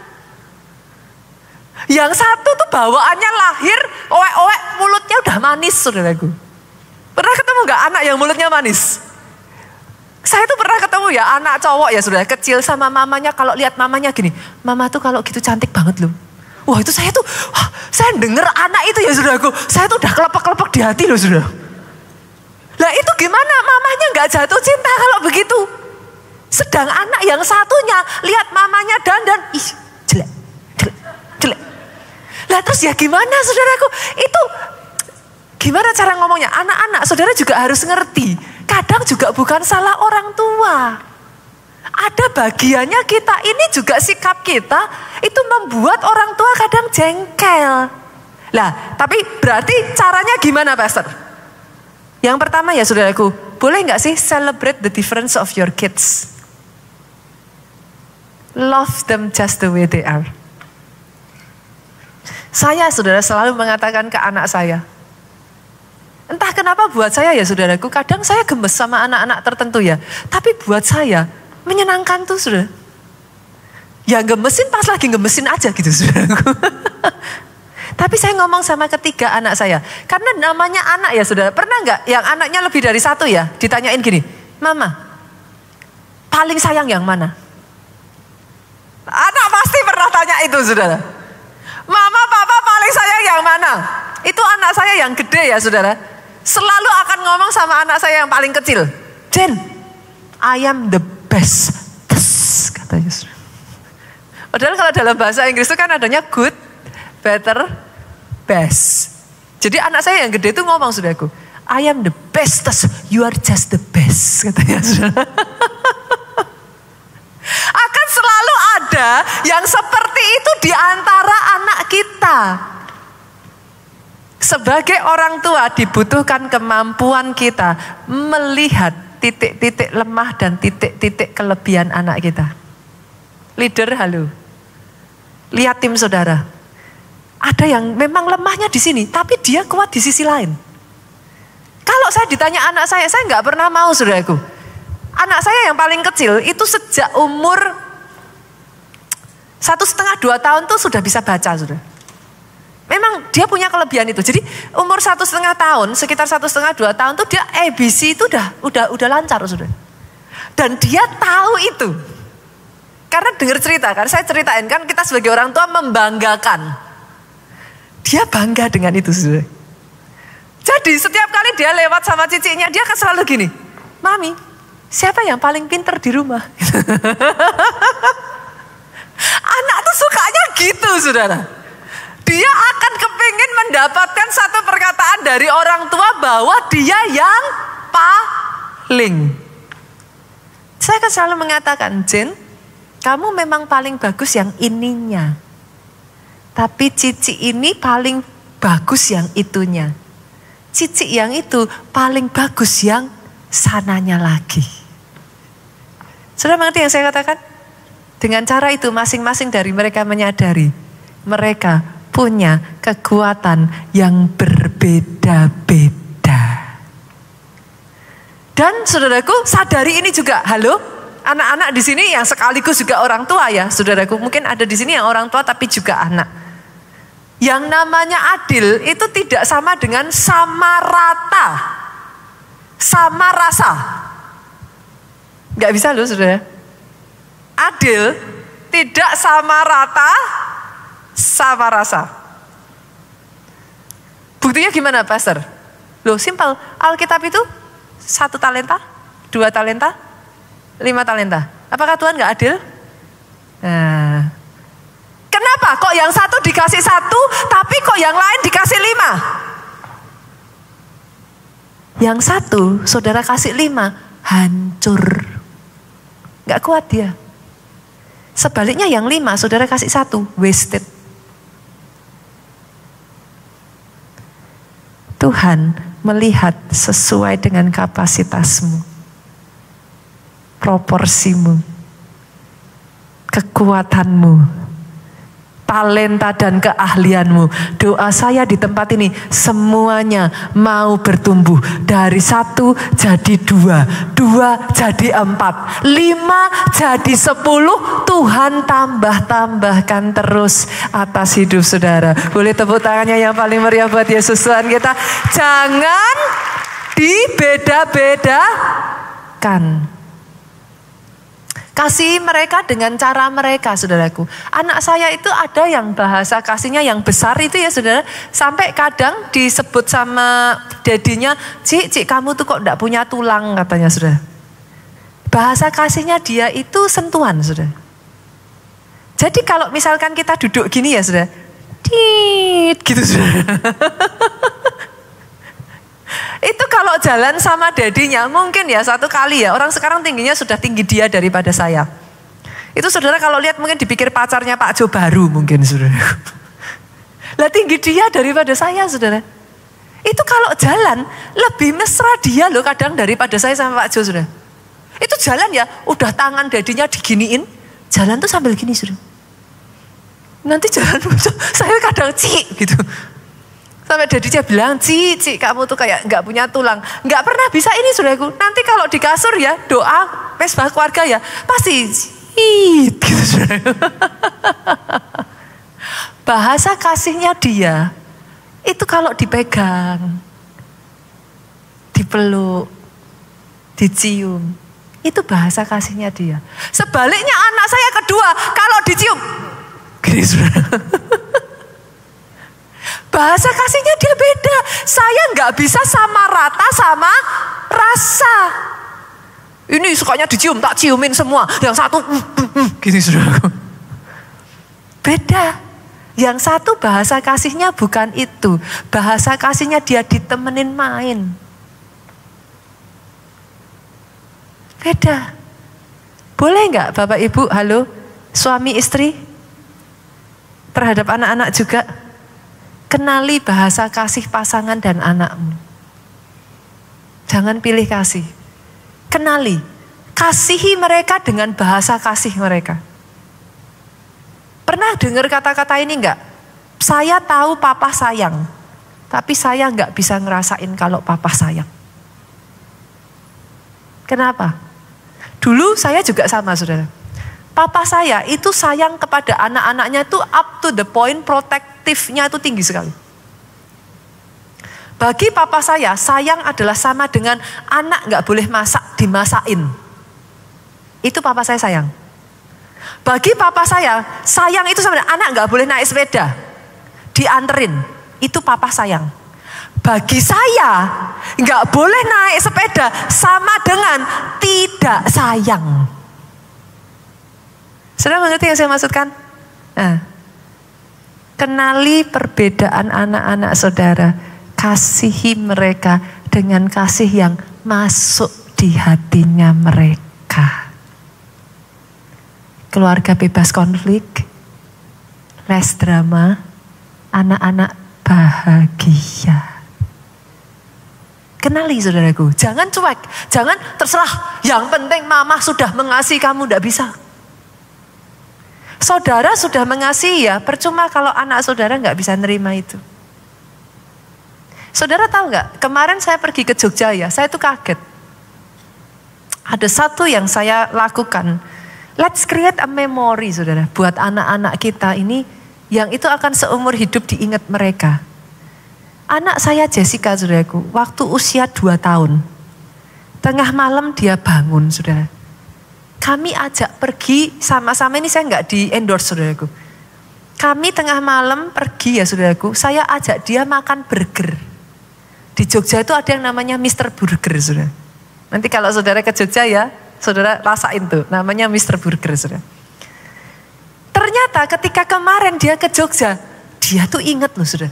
Yang satu tuh bawaannya lahir, owek-owek mulutnya udah manis saudaraku. Pernah ketemu nggak anak yang mulutnya manis? Saya tuh pernah ketemu ya anak cowok ya saudara, kecil sama mamanya, kalau lihat mamanya gini, mama tuh kalau gitu cantik banget loh. Wah itu saya tuh, saya denger anak itu ya saudaraku, saya tuh udah kelepek-kelepek di hati loh saudara. Lah itu gimana mamanya nggak jatuh cinta kalau begitu? Sedang anak yang satunya lihat mamanya dandan, ih jelek, jelek, jelek. Lah terus ya gimana saudaraku? Itu gimana cara ngomongnya? Anak-anak saudara juga harus ngerti. Kadang juga bukan salah orang tua. Ada bagiannya kita ini juga sikap kita itu membuat orang tua kadang jengkel. Lah tapi berarti caranya gimana Pastor? Yang pertama ya saudaraku, boleh gak sih celebrate the difference of your kids? Love them just the way they are. Saya saudara selalu mengatakan ke anak saya, entah kenapa buat saya ya saudaraku, kadang saya gemes sama anak-anak tertentu ya. Tapi buat saya menyenangkan tuh saudara. Ya gemesin pas lagi gemesin aja gitu saudaraku. Tapi saya ngomong sama ketiga anak saya. Karena namanya anak ya saudara. Pernah gak yang anaknya lebih dari satu ya? Ditanyain gini, Mama, paling sayang yang mana? Anak pasti pernah tanya itu saudara. Mama, Papa paling sayang yang mana? Itu anak saya yang gede ya saudara. selalu akan ngomong sama anak saya yang paling kecil. Jen, I am the best, katanya. Padahal kalau dalam bahasa Inggris itu kan adanya good, better, best. Jadi anak saya yang gede itu ngomong, saudaraku, I am the bestest, you are just the best, katanya. Akan selalu ada yang seperti itu di antara anak kita. Sebagai orang tua dibutuhkan kemampuan kita melihat titik-titik lemah dan titik-titik kelebihan anak kita. Leader, halo. Lihat tim saudara. Ada yang memang lemahnya di sini, tapi dia kuat di sisi lain. Kalau saya ditanya anak saya nggak pernah mau, saudaraku. Anak saya yang paling kecil itu sejak umur 1,5-2 tahun tuh sudah bisa baca, saudara. Memang dia punya kelebihan itu. Jadi umur 1,5 tahun, sekitar 1,5-2 tahun tuh dia ABC itu udah lancar, saudara. Dan dia tahu itu. Karena dengar cerita kan, saya ceritain kan kita sebagai orang tua membanggakan. Dia bangga dengan itu, saudara. Jadi setiap kali dia lewat sama ciciknya, dia akan selalu gini, Mami, siapa yang paling pinter di rumah? Anak tuh sukanya gitu, saudara. Dia akan kepingin mendapatkan satu perkataan dari orang tua bahwa dia yang paling. Saya akan selalu mengatakan, Jen, kamu memang paling bagus yang ininya. Tapi Cici ini paling bagus yang itunya. Cici yang itu paling bagus yang sananya lagi. Sudah mengerti yang saya katakan? Dengan cara itu masing-masing dari mereka menyadari mereka punya kekuatan yang berbeda-beda. Dan saudaraku sadari ini juga, halo, anak-anak di sini yang sekaligus juga orang tua ya, saudaraku. Mungkin ada di sini yang orang tua tapi juga anak. Yang namanya adil itu tidak sama dengan sama rata, sama rasa. Gak bisa loh, saudara. Adil tidak sama rata, sama rasa. Buktinya gimana, Pastor? Loh, simpel. Alkitab itu 1 talenta, 2 talenta, 5 talenta. Apakah Tuhan gak adil? Nah, kenapa kok yang satu dikasih 1, tapi kok yang lain dikasih 5? Yang satu, saudara kasih 5, hancur. Gak kuat dia. Sebaliknya yang 5, saudara kasih 1, wasted. Tuhan melihat sesuai dengan kapasitasmu, proporsimu, kekuatanmu, talenta dan keahlianmu. Doa saya di tempat ini semuanya mau bertumbuh dari 1 jadi 2, 2 jadi 4, 5 jadi 10. Tuhan tambahkan terus atas hidup saudara. Boleh tepuk tangannya yang paling meriah buat Yesus Tuhan kita. Jangan dibeda-bedakan. Kasih mereka dengan cara mereka, saudaraku. Anak saya itu ada yang bahasa kasihnya yang besar itu ya, saudara. Sampai kadang disebut sama dadinya, Cik, kamu tuh kok enggak punya tulang, katanya, saudara. Bahasa kasihnya dia itu sentuhan, saudara. Jadi kalau misalkan kita duduk gini ya, saudara. Tit, gitu, saudara. Itu kalau jalan sama dadinya mungkin ya 1 kali ya. Orang sekarang tingginya sudah tinggi dia daripada saya. Itu saudara kalau lihat mungkin dipikir pacarnya Pak Jo baru mungkin, saudara. Lah tinggi dia daripada saya, saudara. Itu kalau jalan lebih mesra dia loh kadang daripada saya sama Pak Jo, saudara. Itu jalan ya udah tangan dadinya diginiin. Jalan tuh sambil gini, saudara. Nanti jalan saya kadang cik gitu. Sampai dadinya bilang, Cik, kamu tuh kayak gak punya tulang. Gak pernah bisa ini, saudaraku. Nanti kalau di kasur ya, doa, mesbah keluarga ya, pasti cik, gitu, saudaraku. Bahasa kasihnya dia, itu kalau dipegang, dipeluk, dicium, itu bahasa kasihnya dia. Sebaliknya anak saya kedua, kalau dicium, gini, saudara. Bahasa kasihnya dia beda. Saya nggak bisa sama rata sama rasa. Ini sukanya dicium, tak ciumin semua. Yang satu, gini saudaraku. Beda. Yang satu bahasa kasihnya bukan itu. Bahasa kasihnya dia ditemenin main. Beda. Boleh nggak Bapak Ibu, halo, suami istri, terhadap anak-anak juga, kenali bahasa kasih pasangan dan anakmu. Jangan pilih kasih. Kenali, kasihi mereka dengan bahasa kasih mereka. Pernah dengar kata-kata ini enggak? Saya tahu papa sayang, tapi saya enggak bisa ngerasain kalau papa sayang. Kenapa? Dulu saya juga sama saudara. Papa saya itu sayang kepada anak-anaknya itu up to the point, protektifnya itu tinggi sekali. Bagi papa saya, sayang adalah sama dengan anak nggak boleh masak, dimasakin. Itu papa saya sayang. Bagi papa saya, sayang itu sama dengan anak nggak boleh naik sepeda, dianterin. Itu papa sayang. Bagi saya, nggak boleh naik sepeda sama dengan tidak sayang. Sudah mengerti yang saya maksudkan? Nah, kenali perbedaan anak-anak saudara. Kasihi mereka dengan kasih yang masuk di hatinya mereka. Keluarga bebas konflik, less drama, anak-anak bahagia. Kenali saudaraku, jangan cuek, jangan terserah. Yang penting mama sudah mengasihi kamu, tidak bisa. Saudara sudah mengasihi ya, percuma kalau anak saudara nggak bisa nerima itu. Saudara tahu nggak? Kemarin saya pergi ke Jogja ya, saya tuh kaget. Ada satu yang saya lakukan. Let's create a memory, saudara, buat anak-anak kita ini yang itu akan seumur hidup diingat mereka. Anak saya Jessica, saudaraku, waktu usia 2 tahun, tengah malam dia bangun, saudara. Kami ajak pergi sama-sama, ini saya nggak di endorse, saudaraku. Kami tengah malam pergi ya, saudaraku, saya ajak dia makan burger. Di Jogja itu ada yang namanya Mr. Burger, saudara. Nanti kalau saudara ke Jogja ya, saudara rasain tuh, namanya Mr. Burger, saudara. Ternyata ketika kemarin dia ke Jogja, dia tuh ingat loh, saudara.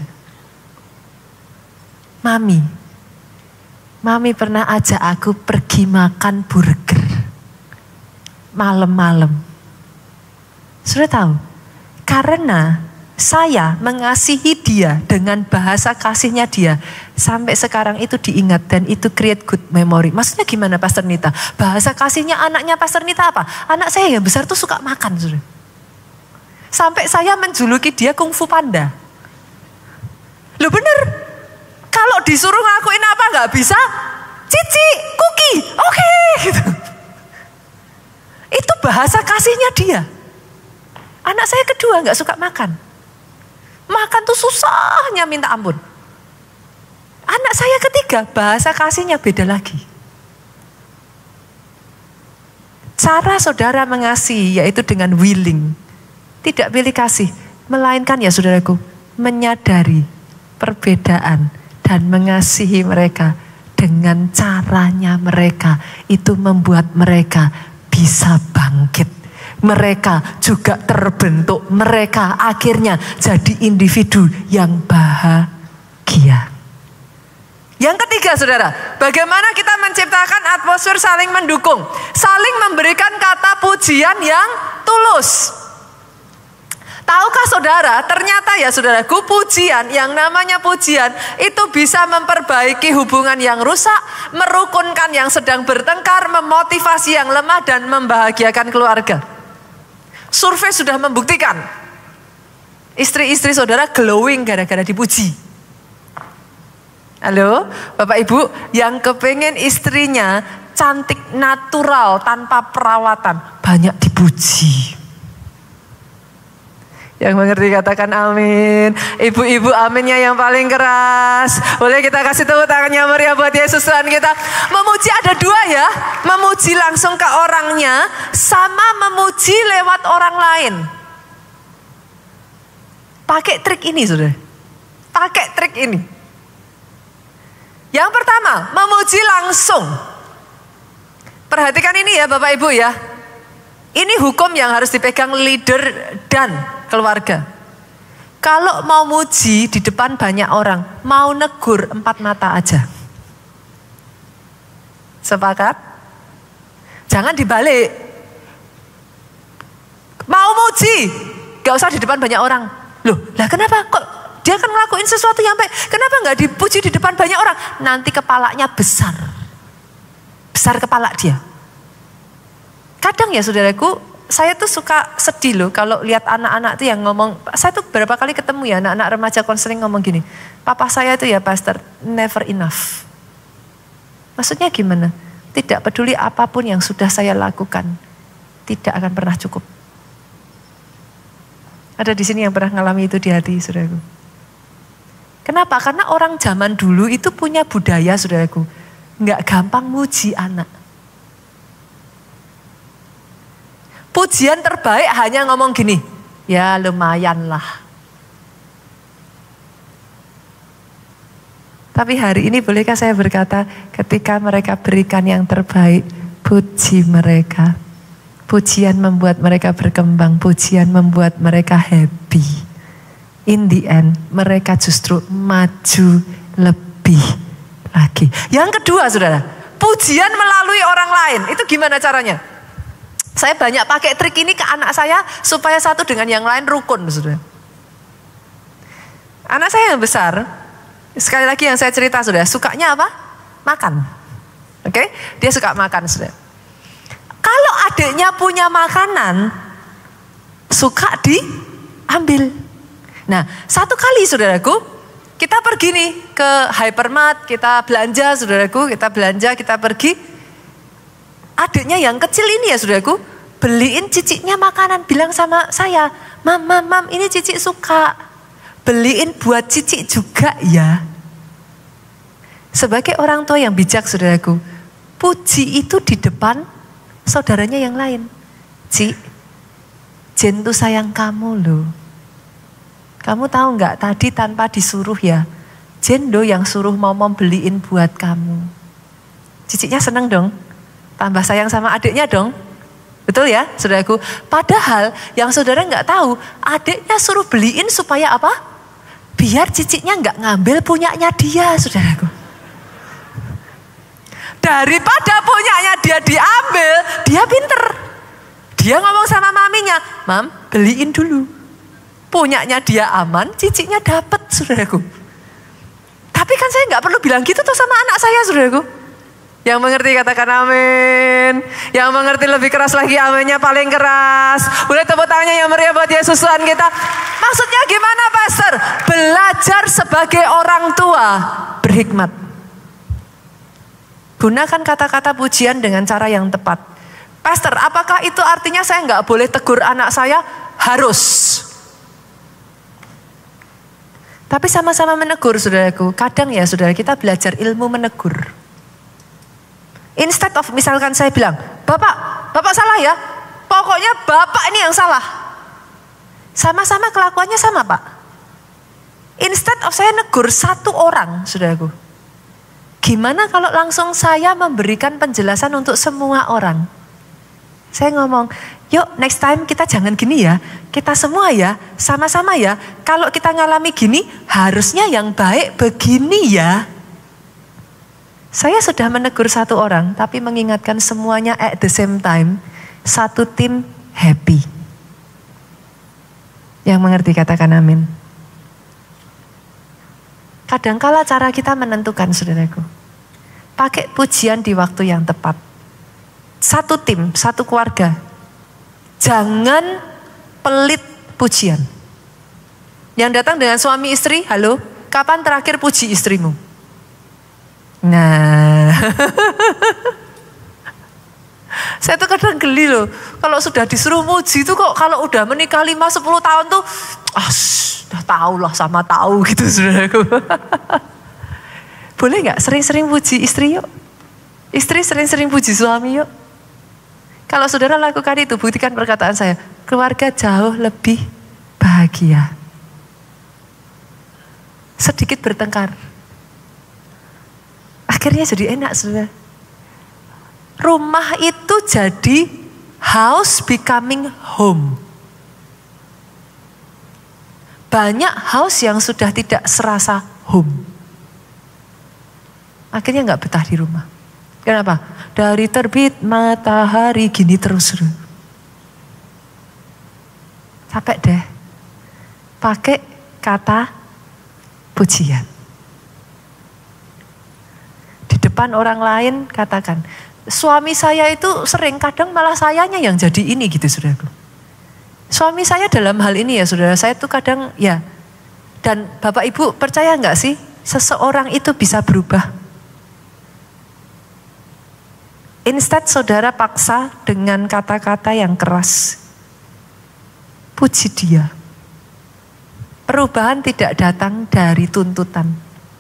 Mami pernah ajak aku pergi makan burger. Malam-malam. Saudara tahu? Karena saya mengasihi dia dengan bahasa kasihnya dia. Sampai sekarang itu diingat dan itu create good memory. Maksudnya gimana Pastor Nita? Bahasa kasihnya anaknya Pastor Nita apa? Anak saya yang besar tuh suka makan. Saudara. Sampai saya menjuluki dia kungfu panda. Loh bener. Kalau disuruh ngakuin apa nggak bisa? Cici, kuki, oke. Gitu. Itu bahasa kasihnya dia. Anak saya kedua nggak suka makan. Makan tuh susahnya minta ampun. Anak saya ketiga bahasa kasihnya beda lagi. Cara saudara mengasihi yaitu dengan willing. Tidak pilih kasih, melainkan ya saudaraku, menyadari perbedaan dan mengasihi mereka dengan caranya mereka. Itu membuat mereka bisa bangkit. Mereka juga terbentuk, mereka akhirnya jadi individu yang bahagia. Yang ketiga saudara, bagaimana kita menciptakan atmosfer saling mendukung, saling memberikan kata pujian yang tulus. Tahukah saudara, ternyata ya saudaraku, pujian, yang namanya pujian itu bisa memperbaiki hubungan yang rusak, merukunkan yang sedang bertengkar, memotivasi yang lemah dan membahagiakan keluarga. Survei sudah membuktikan istri-istri saudara glowing gara-gara dipuji. Halo, Bapak Ibu yang kepengen istrinya cantik natural tanpa perawatan, banyak dipuji. Yang mengerti katakan amin. Ibu-ibu aminnya yang paling keras. Boleh kita kasih tepuk tangannya meriah buat Yesus Tuhan kita. Memuji ada dua ya. Memuji langsung ke orangnya sama memuji lewat orang lain. Pakai trik ini saudara. Pakai trik ini. Yang pertama, memuji langsung. Perhatikan ini ya Bapak Ibu ya. Ini hukum yang harus dipegang leader dan keluarga. Kalau mau muji di depan banyak orang, mau negur 4 mata aja. Sepakat? Jangan dibalik. Mau muji, gak usah di depan banyak orang. Loh, lah kenapa kok dia kan ngelakuin sesuatu yang baik? Kenapa gak dipuji di depan banyak orang? Nanti kepalanya besar. Besar kepala dia. Kadang ya saudaraku, saya tuh suka sedih loh kalau lihat anak-anak tuh yang ngomong. Saya tuh berapa kali ketemu ya anak-anak remaja konseling ngomong gini. Papa saya tuh ya pastor, never enough. Maksudnya gimana? Tidak peduli apapun yang sudah saya lakukan, tidak akan pernah cukup. Ada di sini yang pernah ngalami itu di hati saudaraku. Kenapa? Karena orang zaman dulu itu punya budaya saudaraku. Nggak gampang muji anak. Pujian terbaik hanya ngomong gini, ya lumayan lah. Tapi hari ini bolehkah saya berkata, ketika mereka berikan yang terbaik, puji mereka. Pujian membuat mereka berkembang, pujian membuat mereka happy. In the end, mereka justru maju lebih lagi. Yang kedua saudara, pujian melalui orang lain. Itu gimana caranya? Saya banyak pakai trik ini ke anak saya supaya satu dengan yang lain rukun saudara. Anak saya yang besar, sekali lagi yang saya cerita saudara, sukanya apa? Makan. Oke? Dia suka makan saudara. Kalau adiknya punya makanan, suka diambil. Nah, satu kali saudaraku, kita pergi nih ke hypermart, kita belanja saudaraku, kita pergi. Adiknya yang kecil ini ya saudaraku, beliin ciciknya makanan, bilang sama saya, mam, ini cicik suka. Beliin buat cicik juga ya. Sebagai orang tua yang bijak saudaraku, puji itu di depan saudaranya yang lain. Ci, Jen tuh sayang kamu loh. Kamu tahu nggak tadi tanpa disuruh ya, Jen do yang suruh mom beliin buat kamu. Ciciknya seneng dong, tambah sayang sama adiknya dong. Betul ya saudaraku? Padahal yang saudara nggak tahu, adiknya suruh beliin supaya apa? Biar ciciknya nggak ngambil punyanya dia saudaraku. Daripada punyanya dia diambil, dia pinter. Dia ngomong sama maminya, mam beliin dulu. Punyanya dia aman, ciciknya dapat saudaraku. Tapi kan saya nggak perlu bilang gitu tuh sama anak saya saudaraku. Yang mengerti katakan amin. Yang mengerti lebih keras lagi aminnya paling keras. Boleh tepuk tangannya yang meriah buat Yesus Tuhan kita. Maksudnya gimana pastor? Belajar sebagai orang tua berhikmat. Gunakan kata-kata pujian dengan cara yang tepat. Pastor, apakah itu artinya saya nggak boleh tegur anak saya? Harus. Tapi sama-sama menegur saudaraku. Kadang ya saudara kita belajar ilmu menegur. Instead of misalkan saya bilang, Bapak salah ya. Pokoknya Bapak ini yang salah. Sama-sama kelakuannya sama Pak. Instead of saya negur satu orang saudaraku. Gimana kalau langsung saya memberikan penjelasan untuk semua orang? Saya ngomong, yuk next time kita jangan gini ya. Kita semua ya, sama-sama ya. Kalau kita ngalami gini, harusnya yang baik begini ya. Saya sudah menegur satu orang, tapi mengingatkan semuanya at the same time. Satu tim happy. Yang mengerti katakan amin. Kadangkala cara kita menentukan saudaraku. Pakai pujian di waktu yang tepat. Satu tim, satu keluarga. Jangan pelit pujian. Yang datang dengan suami istri, halo, kapan terakhir puji istrimu? Nah, saya tuh kadang geli loh. Kalau sudah disuruh muji tuh kok kalau udah menikah 5-10 tahun tuh, udah tahu lah sama tahu gitu saudaraku. Boleh gak sering-sering puji istri yuk? Istri sering-sering puji suami yuk? Kalau saudara lakukan itu, buktikan perkataan saya. Keluarga jauh lebih bahagia. sedikit bertengkar. Akhirnya jadi enak, saudara. Rumah itu jadi house becoming home. Banyak house yang sudah tidak serasa home. Akhirnya nggak betah di rumah. Kenapa? Dari terbit matahari gini terus. Capek deh. Pakai kata pujian. Di depan orang lain katakan, suami saya itu sering, kadang malah sayanya yang jadi ini gitu, saudaraku. Suami saya dalam hal ini ya saudara, saya tuh kadang ya, dan Bapak Ibu percaya nggak sih seseorang itu bisa berubah? Instead saudara paksa dengan kata-kata yang keras, puji dia. Perubahan tidak datang dari tuntutan.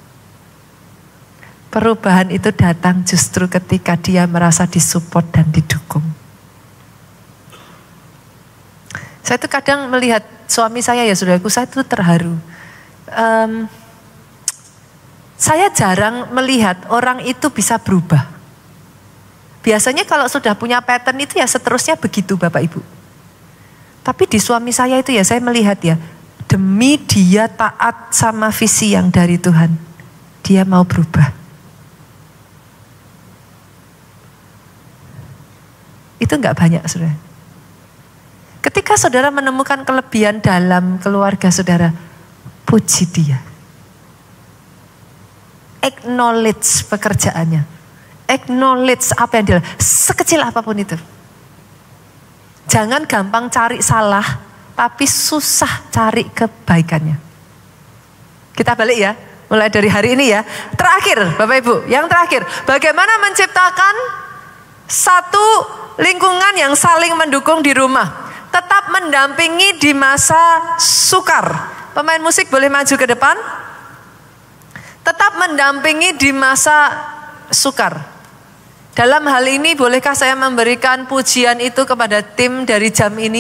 Perubahan itu datang justru ketika dia merasa disupport dan didukung. Saya tuh kadang melihat suami saya ya saudaraku, saya tuh terharu. Saya jarang melihat orang itu bisa berubah. Biasanya kalau sudah punya pattern itu ya seterusnya begitu Bapak Ibu. Tapi di suami saya itu ya saya melihat ya, demi dia taat sama visi yang dari Tuhan, dia mau berubah. Itu enggak banyak saudara. Ketika saudara menemukan kelebihan dalam keluarga saudara, puji dia. Acknowledge pekerjaannya. Acknowledge apa yang dia lakukan, sekecil apapun itu. Jangan gampang cari salah, tapi susah cari kebaikannya. Kita balik ya, mulai dari hari ini ya. Terakhir Bapak Ibu, yang terakhir, bagaimana menciptakan satu lingkungan yang saling mendukung di rumah. Tetap mendampingi di masa sukar. Pemain musik boleh maju ke depan. Tetap mendampingi di masa sukar. Dalam hal ini bolehkah saya memberikan pujian itu kepada tim dari jam ini?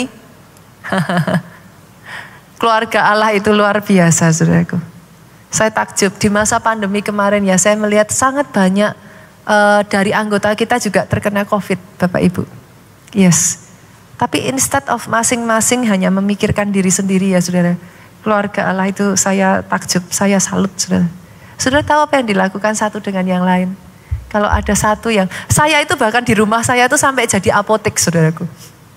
Keluarga Allah itu luar biasa saudaraku. Saya takjub di masa pandemi kemarin ya, saya melihat sangat banyak dari anggota kita juga terkena COVID Bapak Ibu. Yes. Tapi instead of masing-masing hanya memikirkan diri sendiri ya saudara. Keluarga Allah itu saya takjub, saya salut saudara. Saudara tahu apa yang dilakukan satu dengan yang lain? Kalau ada satu yang, saya itu bahkan di rumah saya itu sampai jadi apotek saudaraku.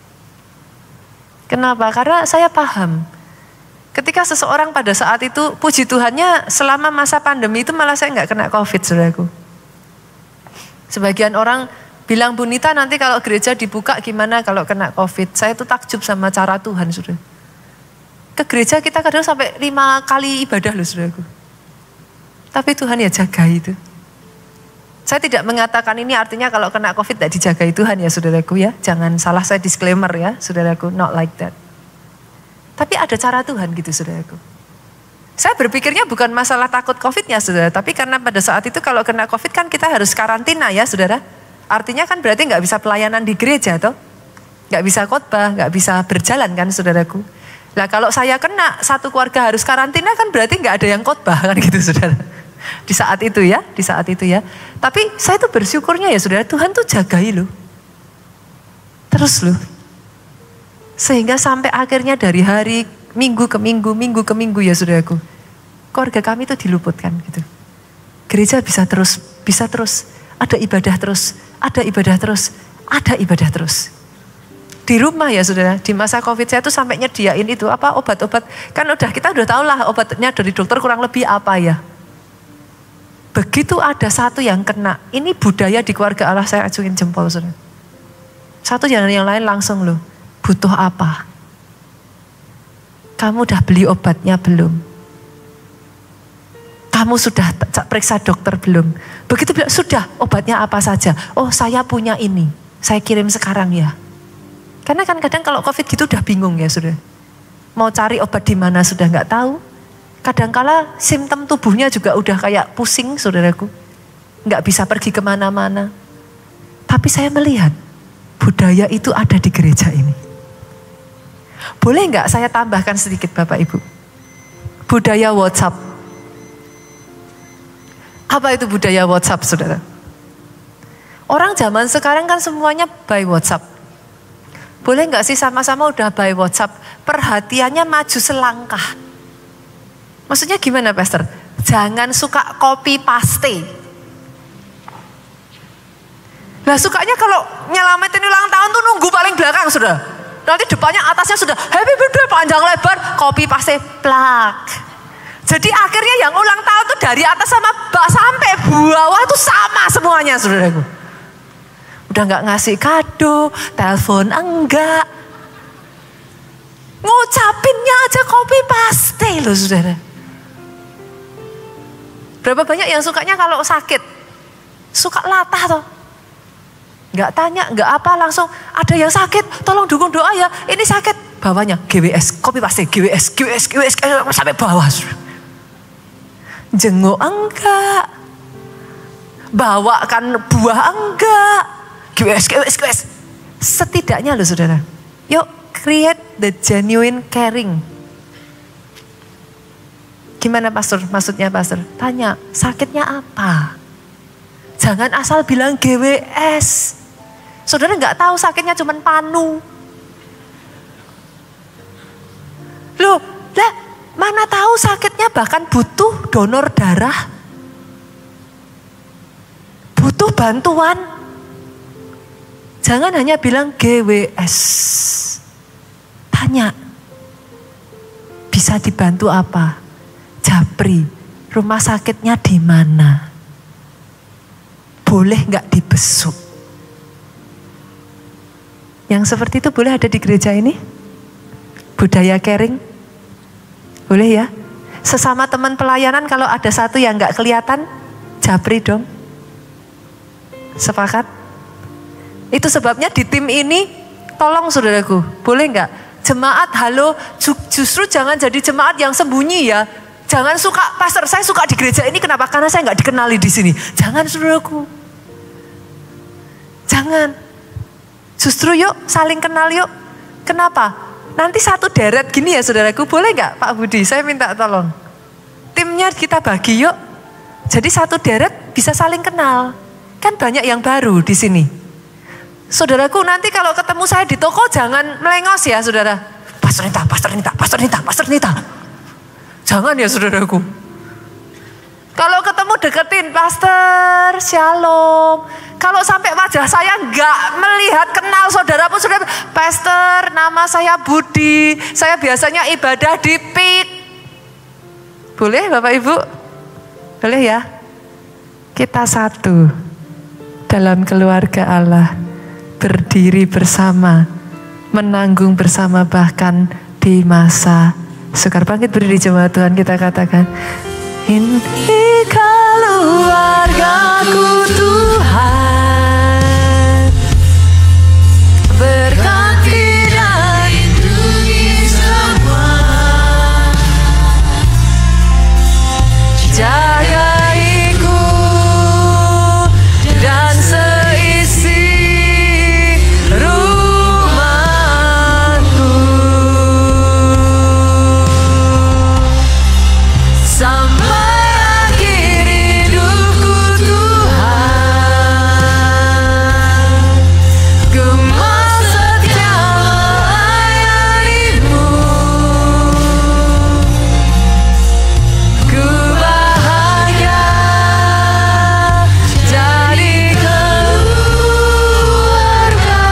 Kenapa? Karena saya paham. Ketika seseorang pada saat itu, puji Tuhannya selama masa pandemi itu malah saya nggak kena COVID saudaraku. Sebagian orang bilang, Bu Nita nanti kalau gereja dibuka gimana kalau kena COVID? Saya tuh takjub sama cara Tuhan, saudara. Ke gereja kita kadang sampai 5 kali ibadah loh, saudaraku. Tapi Tuhan ya jaga itu. Saya tidak mengatakan ini artinya kalau kena COVID tidak dijagai Tuhan ya, saudaraku ya. Jangan salah, saya disclaimer ya, saudaraku. Not like that. Tapi ada cara Tuhan gitu, saudaraku. Saya berpikirnya bukan masalah takut COVID-nya, saudara. Tapi karena pada saat itu kalau kena COVID kan kita harus karantina ya, saudara. Artinya kan berarti nggak bisa pelayanan di gereja toh, nggak bisa khotbah, nggak bisa berjalan kan saudaraku. Nah kalau saya kena, satu keluarga harus karantina kan berarti nggak ada yang khotbah kan gitu saudara. Di saat itu ya, di saat itu ya. Tapi saya tuh bersyukurnya ya saudara, Tuhan tuh jagai loh. Terus loh. Sehingga sampai akhirnya dari hari minggu ke minggu ya saudaraku. Keluarga kami tuh diluputkan gitu. Gereja bisa terus. Ada ibadah terus, ada ibadah terus, ada ibadah terus. Di rumah ya saudara, di masa COVID saya tuh sampai nyediain itu apa obat-obat. Kan kita udah tahu lah obatnya dari dokter kurang lebih apa ya. Begitu ada satu yang kena, ini budaya di keluarga Allah saya acungin jempol saudara. Satu yang lain langsung loh, butuh apa? Kamu udah beli obatnya belum? Kamu sudah periksa dokter belum? Begitu bilang, sudah, obatnya apa saja? Oh saya punya ini, saya kirim sekarang ya. Karena kan kadang kalau COVID gitu udah bingung ya sudah. Mau cari obat di mana sudah nggak tahu. Kadangkala simptom tubuhnya juga udah kayak pusing saudaraku. Nggak bisa pergi kemana-mana. Tapi saya melihat budaya itu ada di gereja ini. Boleh nggak saya tambahkan sedikit Bapak Ibu? Budaya WhatsApp. Apa itu budaya WhatsApp, saudara? Orang zaman sekarang kan semuanya by WhatsApp. Boleh nggak sih sama-sama udah by WhatsApp, perhatiannya maju selangkah? Maksudnya gimana, Pastor? Jangan suka copy paste. Nah, sukanya kalau nyelamatin ulang tahun tuh nunggu paling belakang, sudah. Nanti depannya atasnya sudah happy birthday panjang lebar, copy paste plak. Jadi akhirnya yang ulang tahun tuh dari atas sampai bawah tuh sama semuanya, saudaraku. Udah nggak ngasih kado, telepon enggak. Ngucapinnya aja copy paste loh, saudara. Berapa banyak yang sukanya kalau sakit, suka latah toh. Nggak tanya, nggak apa, langsung ada yang sakit, tolong dukung doa ya, ini sakit. Bawahnya GWS, copy paste, GWS, sampai bawah. Jenguk enggak, bawakan buah enggak, GWS. Setidaknya loh, saudara, yuk create the genuine caring. Gimana, Pastor? Maksudnya, Pastor? Tanya, sakitnya apa? Jangan asal bilang GWS. Saudara nggak tahu sakitnya cuma panu. Loh, lah mana tahu sakitnya bahkan butuh donor darah. Butuh bantuan. Jangan hanya bilang GWS. Tanya, bisa dibantu apa? Japri, rumah sakitnya di mana? Boleh nggak dibesuk? Yang seperti itu boleh ada di gereja ini? Budaya caring? Boleh ya? Sesama teman pelayanan kalau ada satu yang nggak kelihatan, japri dong. Sepakat? Itu sebabnya di tim ini, tolong saudaraku, boleh nggak? Jemaat halo, justru jangan jadi jemaat yang sembunyi ya. Jangan suka, Pastor saya suka di gereja ini, kenapa? Karena saya nggak dikenali di sini. Jangan saudaraku. Jangan. Justru yuk saling kenal yuk. Kenapa? Nanti satu deret gini ya saudaraku, boleh nggak Pak Budi? Saya minta tolong. Timnya kita bagi yuk. Jadi satu deret bisa saling kenal. Kan banyak yang baru di sini. Saudaraku, nanti kalau ketemu saya di toko jangan melengos ya saudara. Pastor Nita. Jangan ya saudaraku. Kalau ketemu deketin, Pastor, Shalom. Kalau sampai wajah saya nggak melihat kenal saudara pun saudara, Pastor, nama saya Budi. Saya biasanya ibadah di PIK. Boleh Bapak Ibu? Boleh ya? Kita satu dalam keluarga Allah. Berdiri bersama, menanggung bersama bahkan di masa sukar. Bangkit berdiri jemaat Tuhan, kita katakan, ini keluargaku Tuhan, berkati dan lindungi semua, jagaiku dan seisi rumahku, sampai akhir hidupku Tuhan, ku mau setia melayanimu, ku bahagia jadi keluarga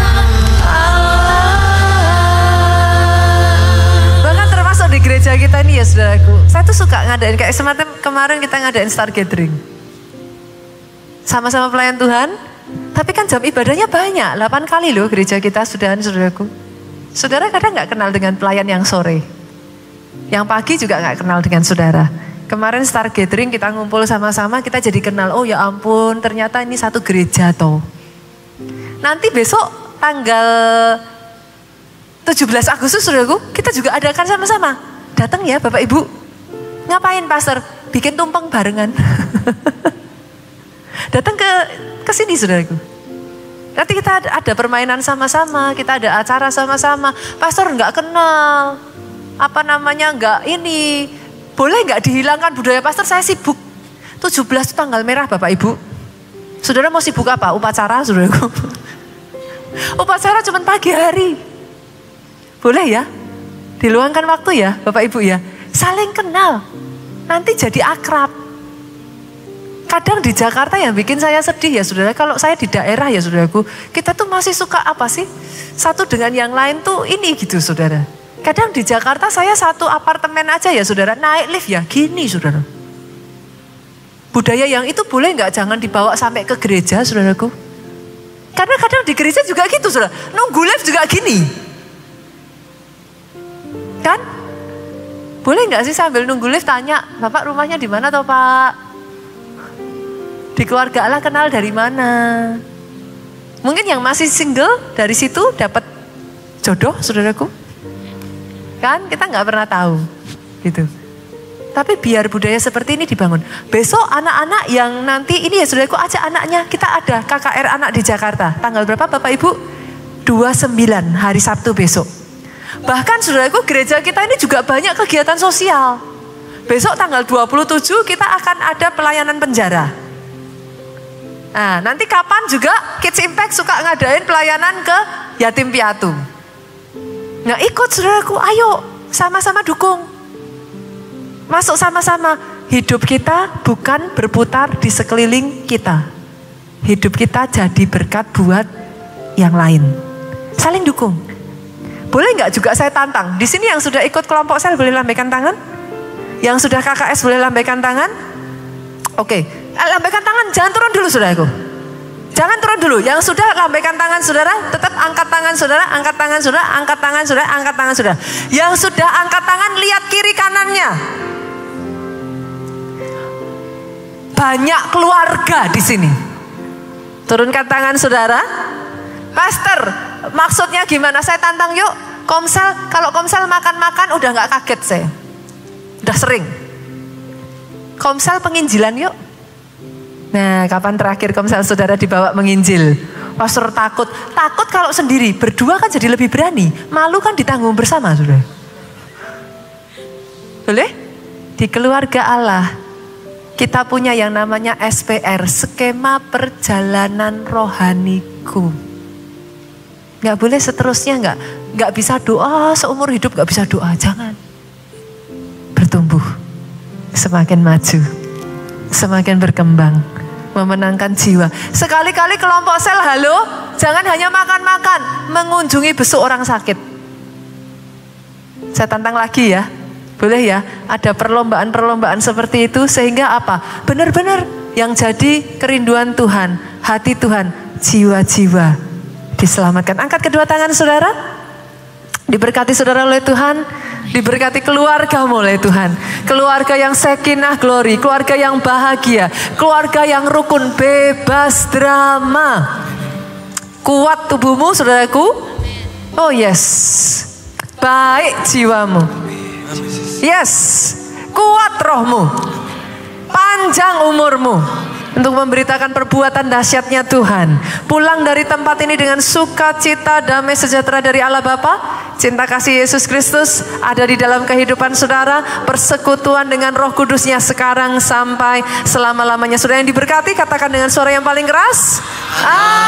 Allah. Bahkan termasuk di gereja kita nih ya saudaraku, saya tuh suka ngadain kayak semacam kemarin kita ngadain Star Gathering. Sama-sama pelayan Tuhan, tapi kan jam ibadahnya banyak, 8 kali loh gereja kita saudaraku. Saudara kadang gak kenal dengan pelayan yang sore. Yang pagi juga gak kenal dengan saudara. Kemarin Star Gathering kita ngumpul sama-sama, kita jadi kenal, oh ya ampun ternyata ini satu gereja toh. Nanti besok tanggal 17 Agustus saudaraku, kita juga adakan sama-sama. Datang ya Bapak Ibu. Ngapain Pastor? Bikin tumpeng barengan. Datang ke sini saudaraku. Nanti kita ada permainan sama-sama, kita ada acara sama-sama. Pastor nggak kenal, apa namanya nggak ini. Boleh nggak dihilangkan budaya pastor? Saya sibuk. 17 itu tanggal merah Bapak Ibu. Saudara mau sibuk apa? Upacara saudaraku. Upacara cuma pagi hari. Boleh ya? Diluangkan waktu ya Bapak Ibu ya. Saling kenal. Nanti jadi akrab. Kadang di Jakarta yang bikin saya sedih ya saudara. Kalau saya di daerah ya saudaraku. Kita tuh masih suka apa sih? Satu dengan yang lain tuh ini gitu saudara. Kadang di Jakarta saya satu apartemen aja ya saudara. Naik lift ya gini saudara. Budaya yang itu boleh nggak jangan dibawa sampai ke gereja saudaraku. Karena kadang di gereja juga gitu saudara. Nunggu lift juga gini. Kan? Boleh nggak sih sambil nunggu lift tanya, Bapak rumahnya di mana toh Pak? Di keluarga Allah kenal dari mana? Mungkin yang masih single dari situ dapat jodoh saudaraku. Kan kita nggak pernah tahu gitu. Tapi biar budaya seperti ini dibangun. Besok anak-anak yang nanti ini ya saudaraku ajak anaknya. Kita ada KKR anak di Jakarta. Tanggal berapa Bapak Ibu? 29 hari Sabtu besok. Bahkan saudaraku gereja kita ini juga banyak kegiatan sosial. Besok tanggal 27 kita akan ada pelayanan penjara. Nah, nanti kapan juga Kids Impact suka ngadain pelayanan ke yatim piatu. Nah ikut saudaraku, ayo sama-sama dukung. Masuk sama-sama. Hidup kita bukan berputar di sekeliling kita. Hidup kita jadi berkat buat yang lain. Saling dukung. Boleh nggak juga saya tantang? Di sini yang sudah ikut kelompok sel boleh lambaikan tangan? Yang sudah KKS boleh lambaikan tangan? Oke. Lambaikan tangan, jangan turun dulu saudaraku. Jangan turun dulu. Yang sudah lambaikan tangan saudara, tetap angkat tangan saudara, angkat tangan saudara, angkat tangan saudara, angkat tangan saudara. Yang sudah angkat tangan lihat kiri kanannya. Banyak keluarga di sini. Turunkan tangan saudara. Pastor, maksudnya gimana? Saya tantang yuk. Komsel, kalau komsel makan-makan udah nggak kaget saya. Udah sering. Komsel penginjilan yuk. Nah, kapan terakhir komsel saudara dibawa menginjil? Pastor takut. Takut kalau sendiri, berdua kan jadi lebih berani. Malu kan ditanggung bersama, saudara. Boleh? Di keluarga Allah, kita punya yang namanya SPR, skema perjalanan rohaniku. Gak boleh seterusnya, gak bisa doa seumur hidup, gak bisa doa, jangan. Bertumbuh, semakin maju, semakin berkembang. Memenangkan jiwa. Sekali-kali kelompok sel halo, jangan hanya makan-makan, mengunjungi besuk orang sakit. Saya tantang lagi ya, boleh ya, ada perlombaan-perlombaan seperti itu sehingga apa? Benar-benar yang jadi kerinduan Tuhan, hati Tuhan, jiwa-jiwa diselamatkan. Angkat kedua tangan saudara, diberkati saudara oleh Tuhan. Diberkati keluarga oleh Tuhan. Keluarga yang sakinah glory, keluarga yang bahagia, keluarga yang rukun, bebas drama. Kuat tubuhmu saudaraku. Oh yes. Baik jiwamu. Yes. Kuat rohmu. Panjang umurmu. Untuk memberitakan perbuatan dahsyatnya Tuhan. Pulang dari tempat ini dengan sukacita, damai sejahtera dari Allah Bapa. Cinta kasih Yesus Kristus ada di dalam kehidupan saudara. Persekutuan dengan Roh Kudusnya sekarang sampai selama-lamanya. Saudara yang diberkati, katakan dengan suara yang paling keras.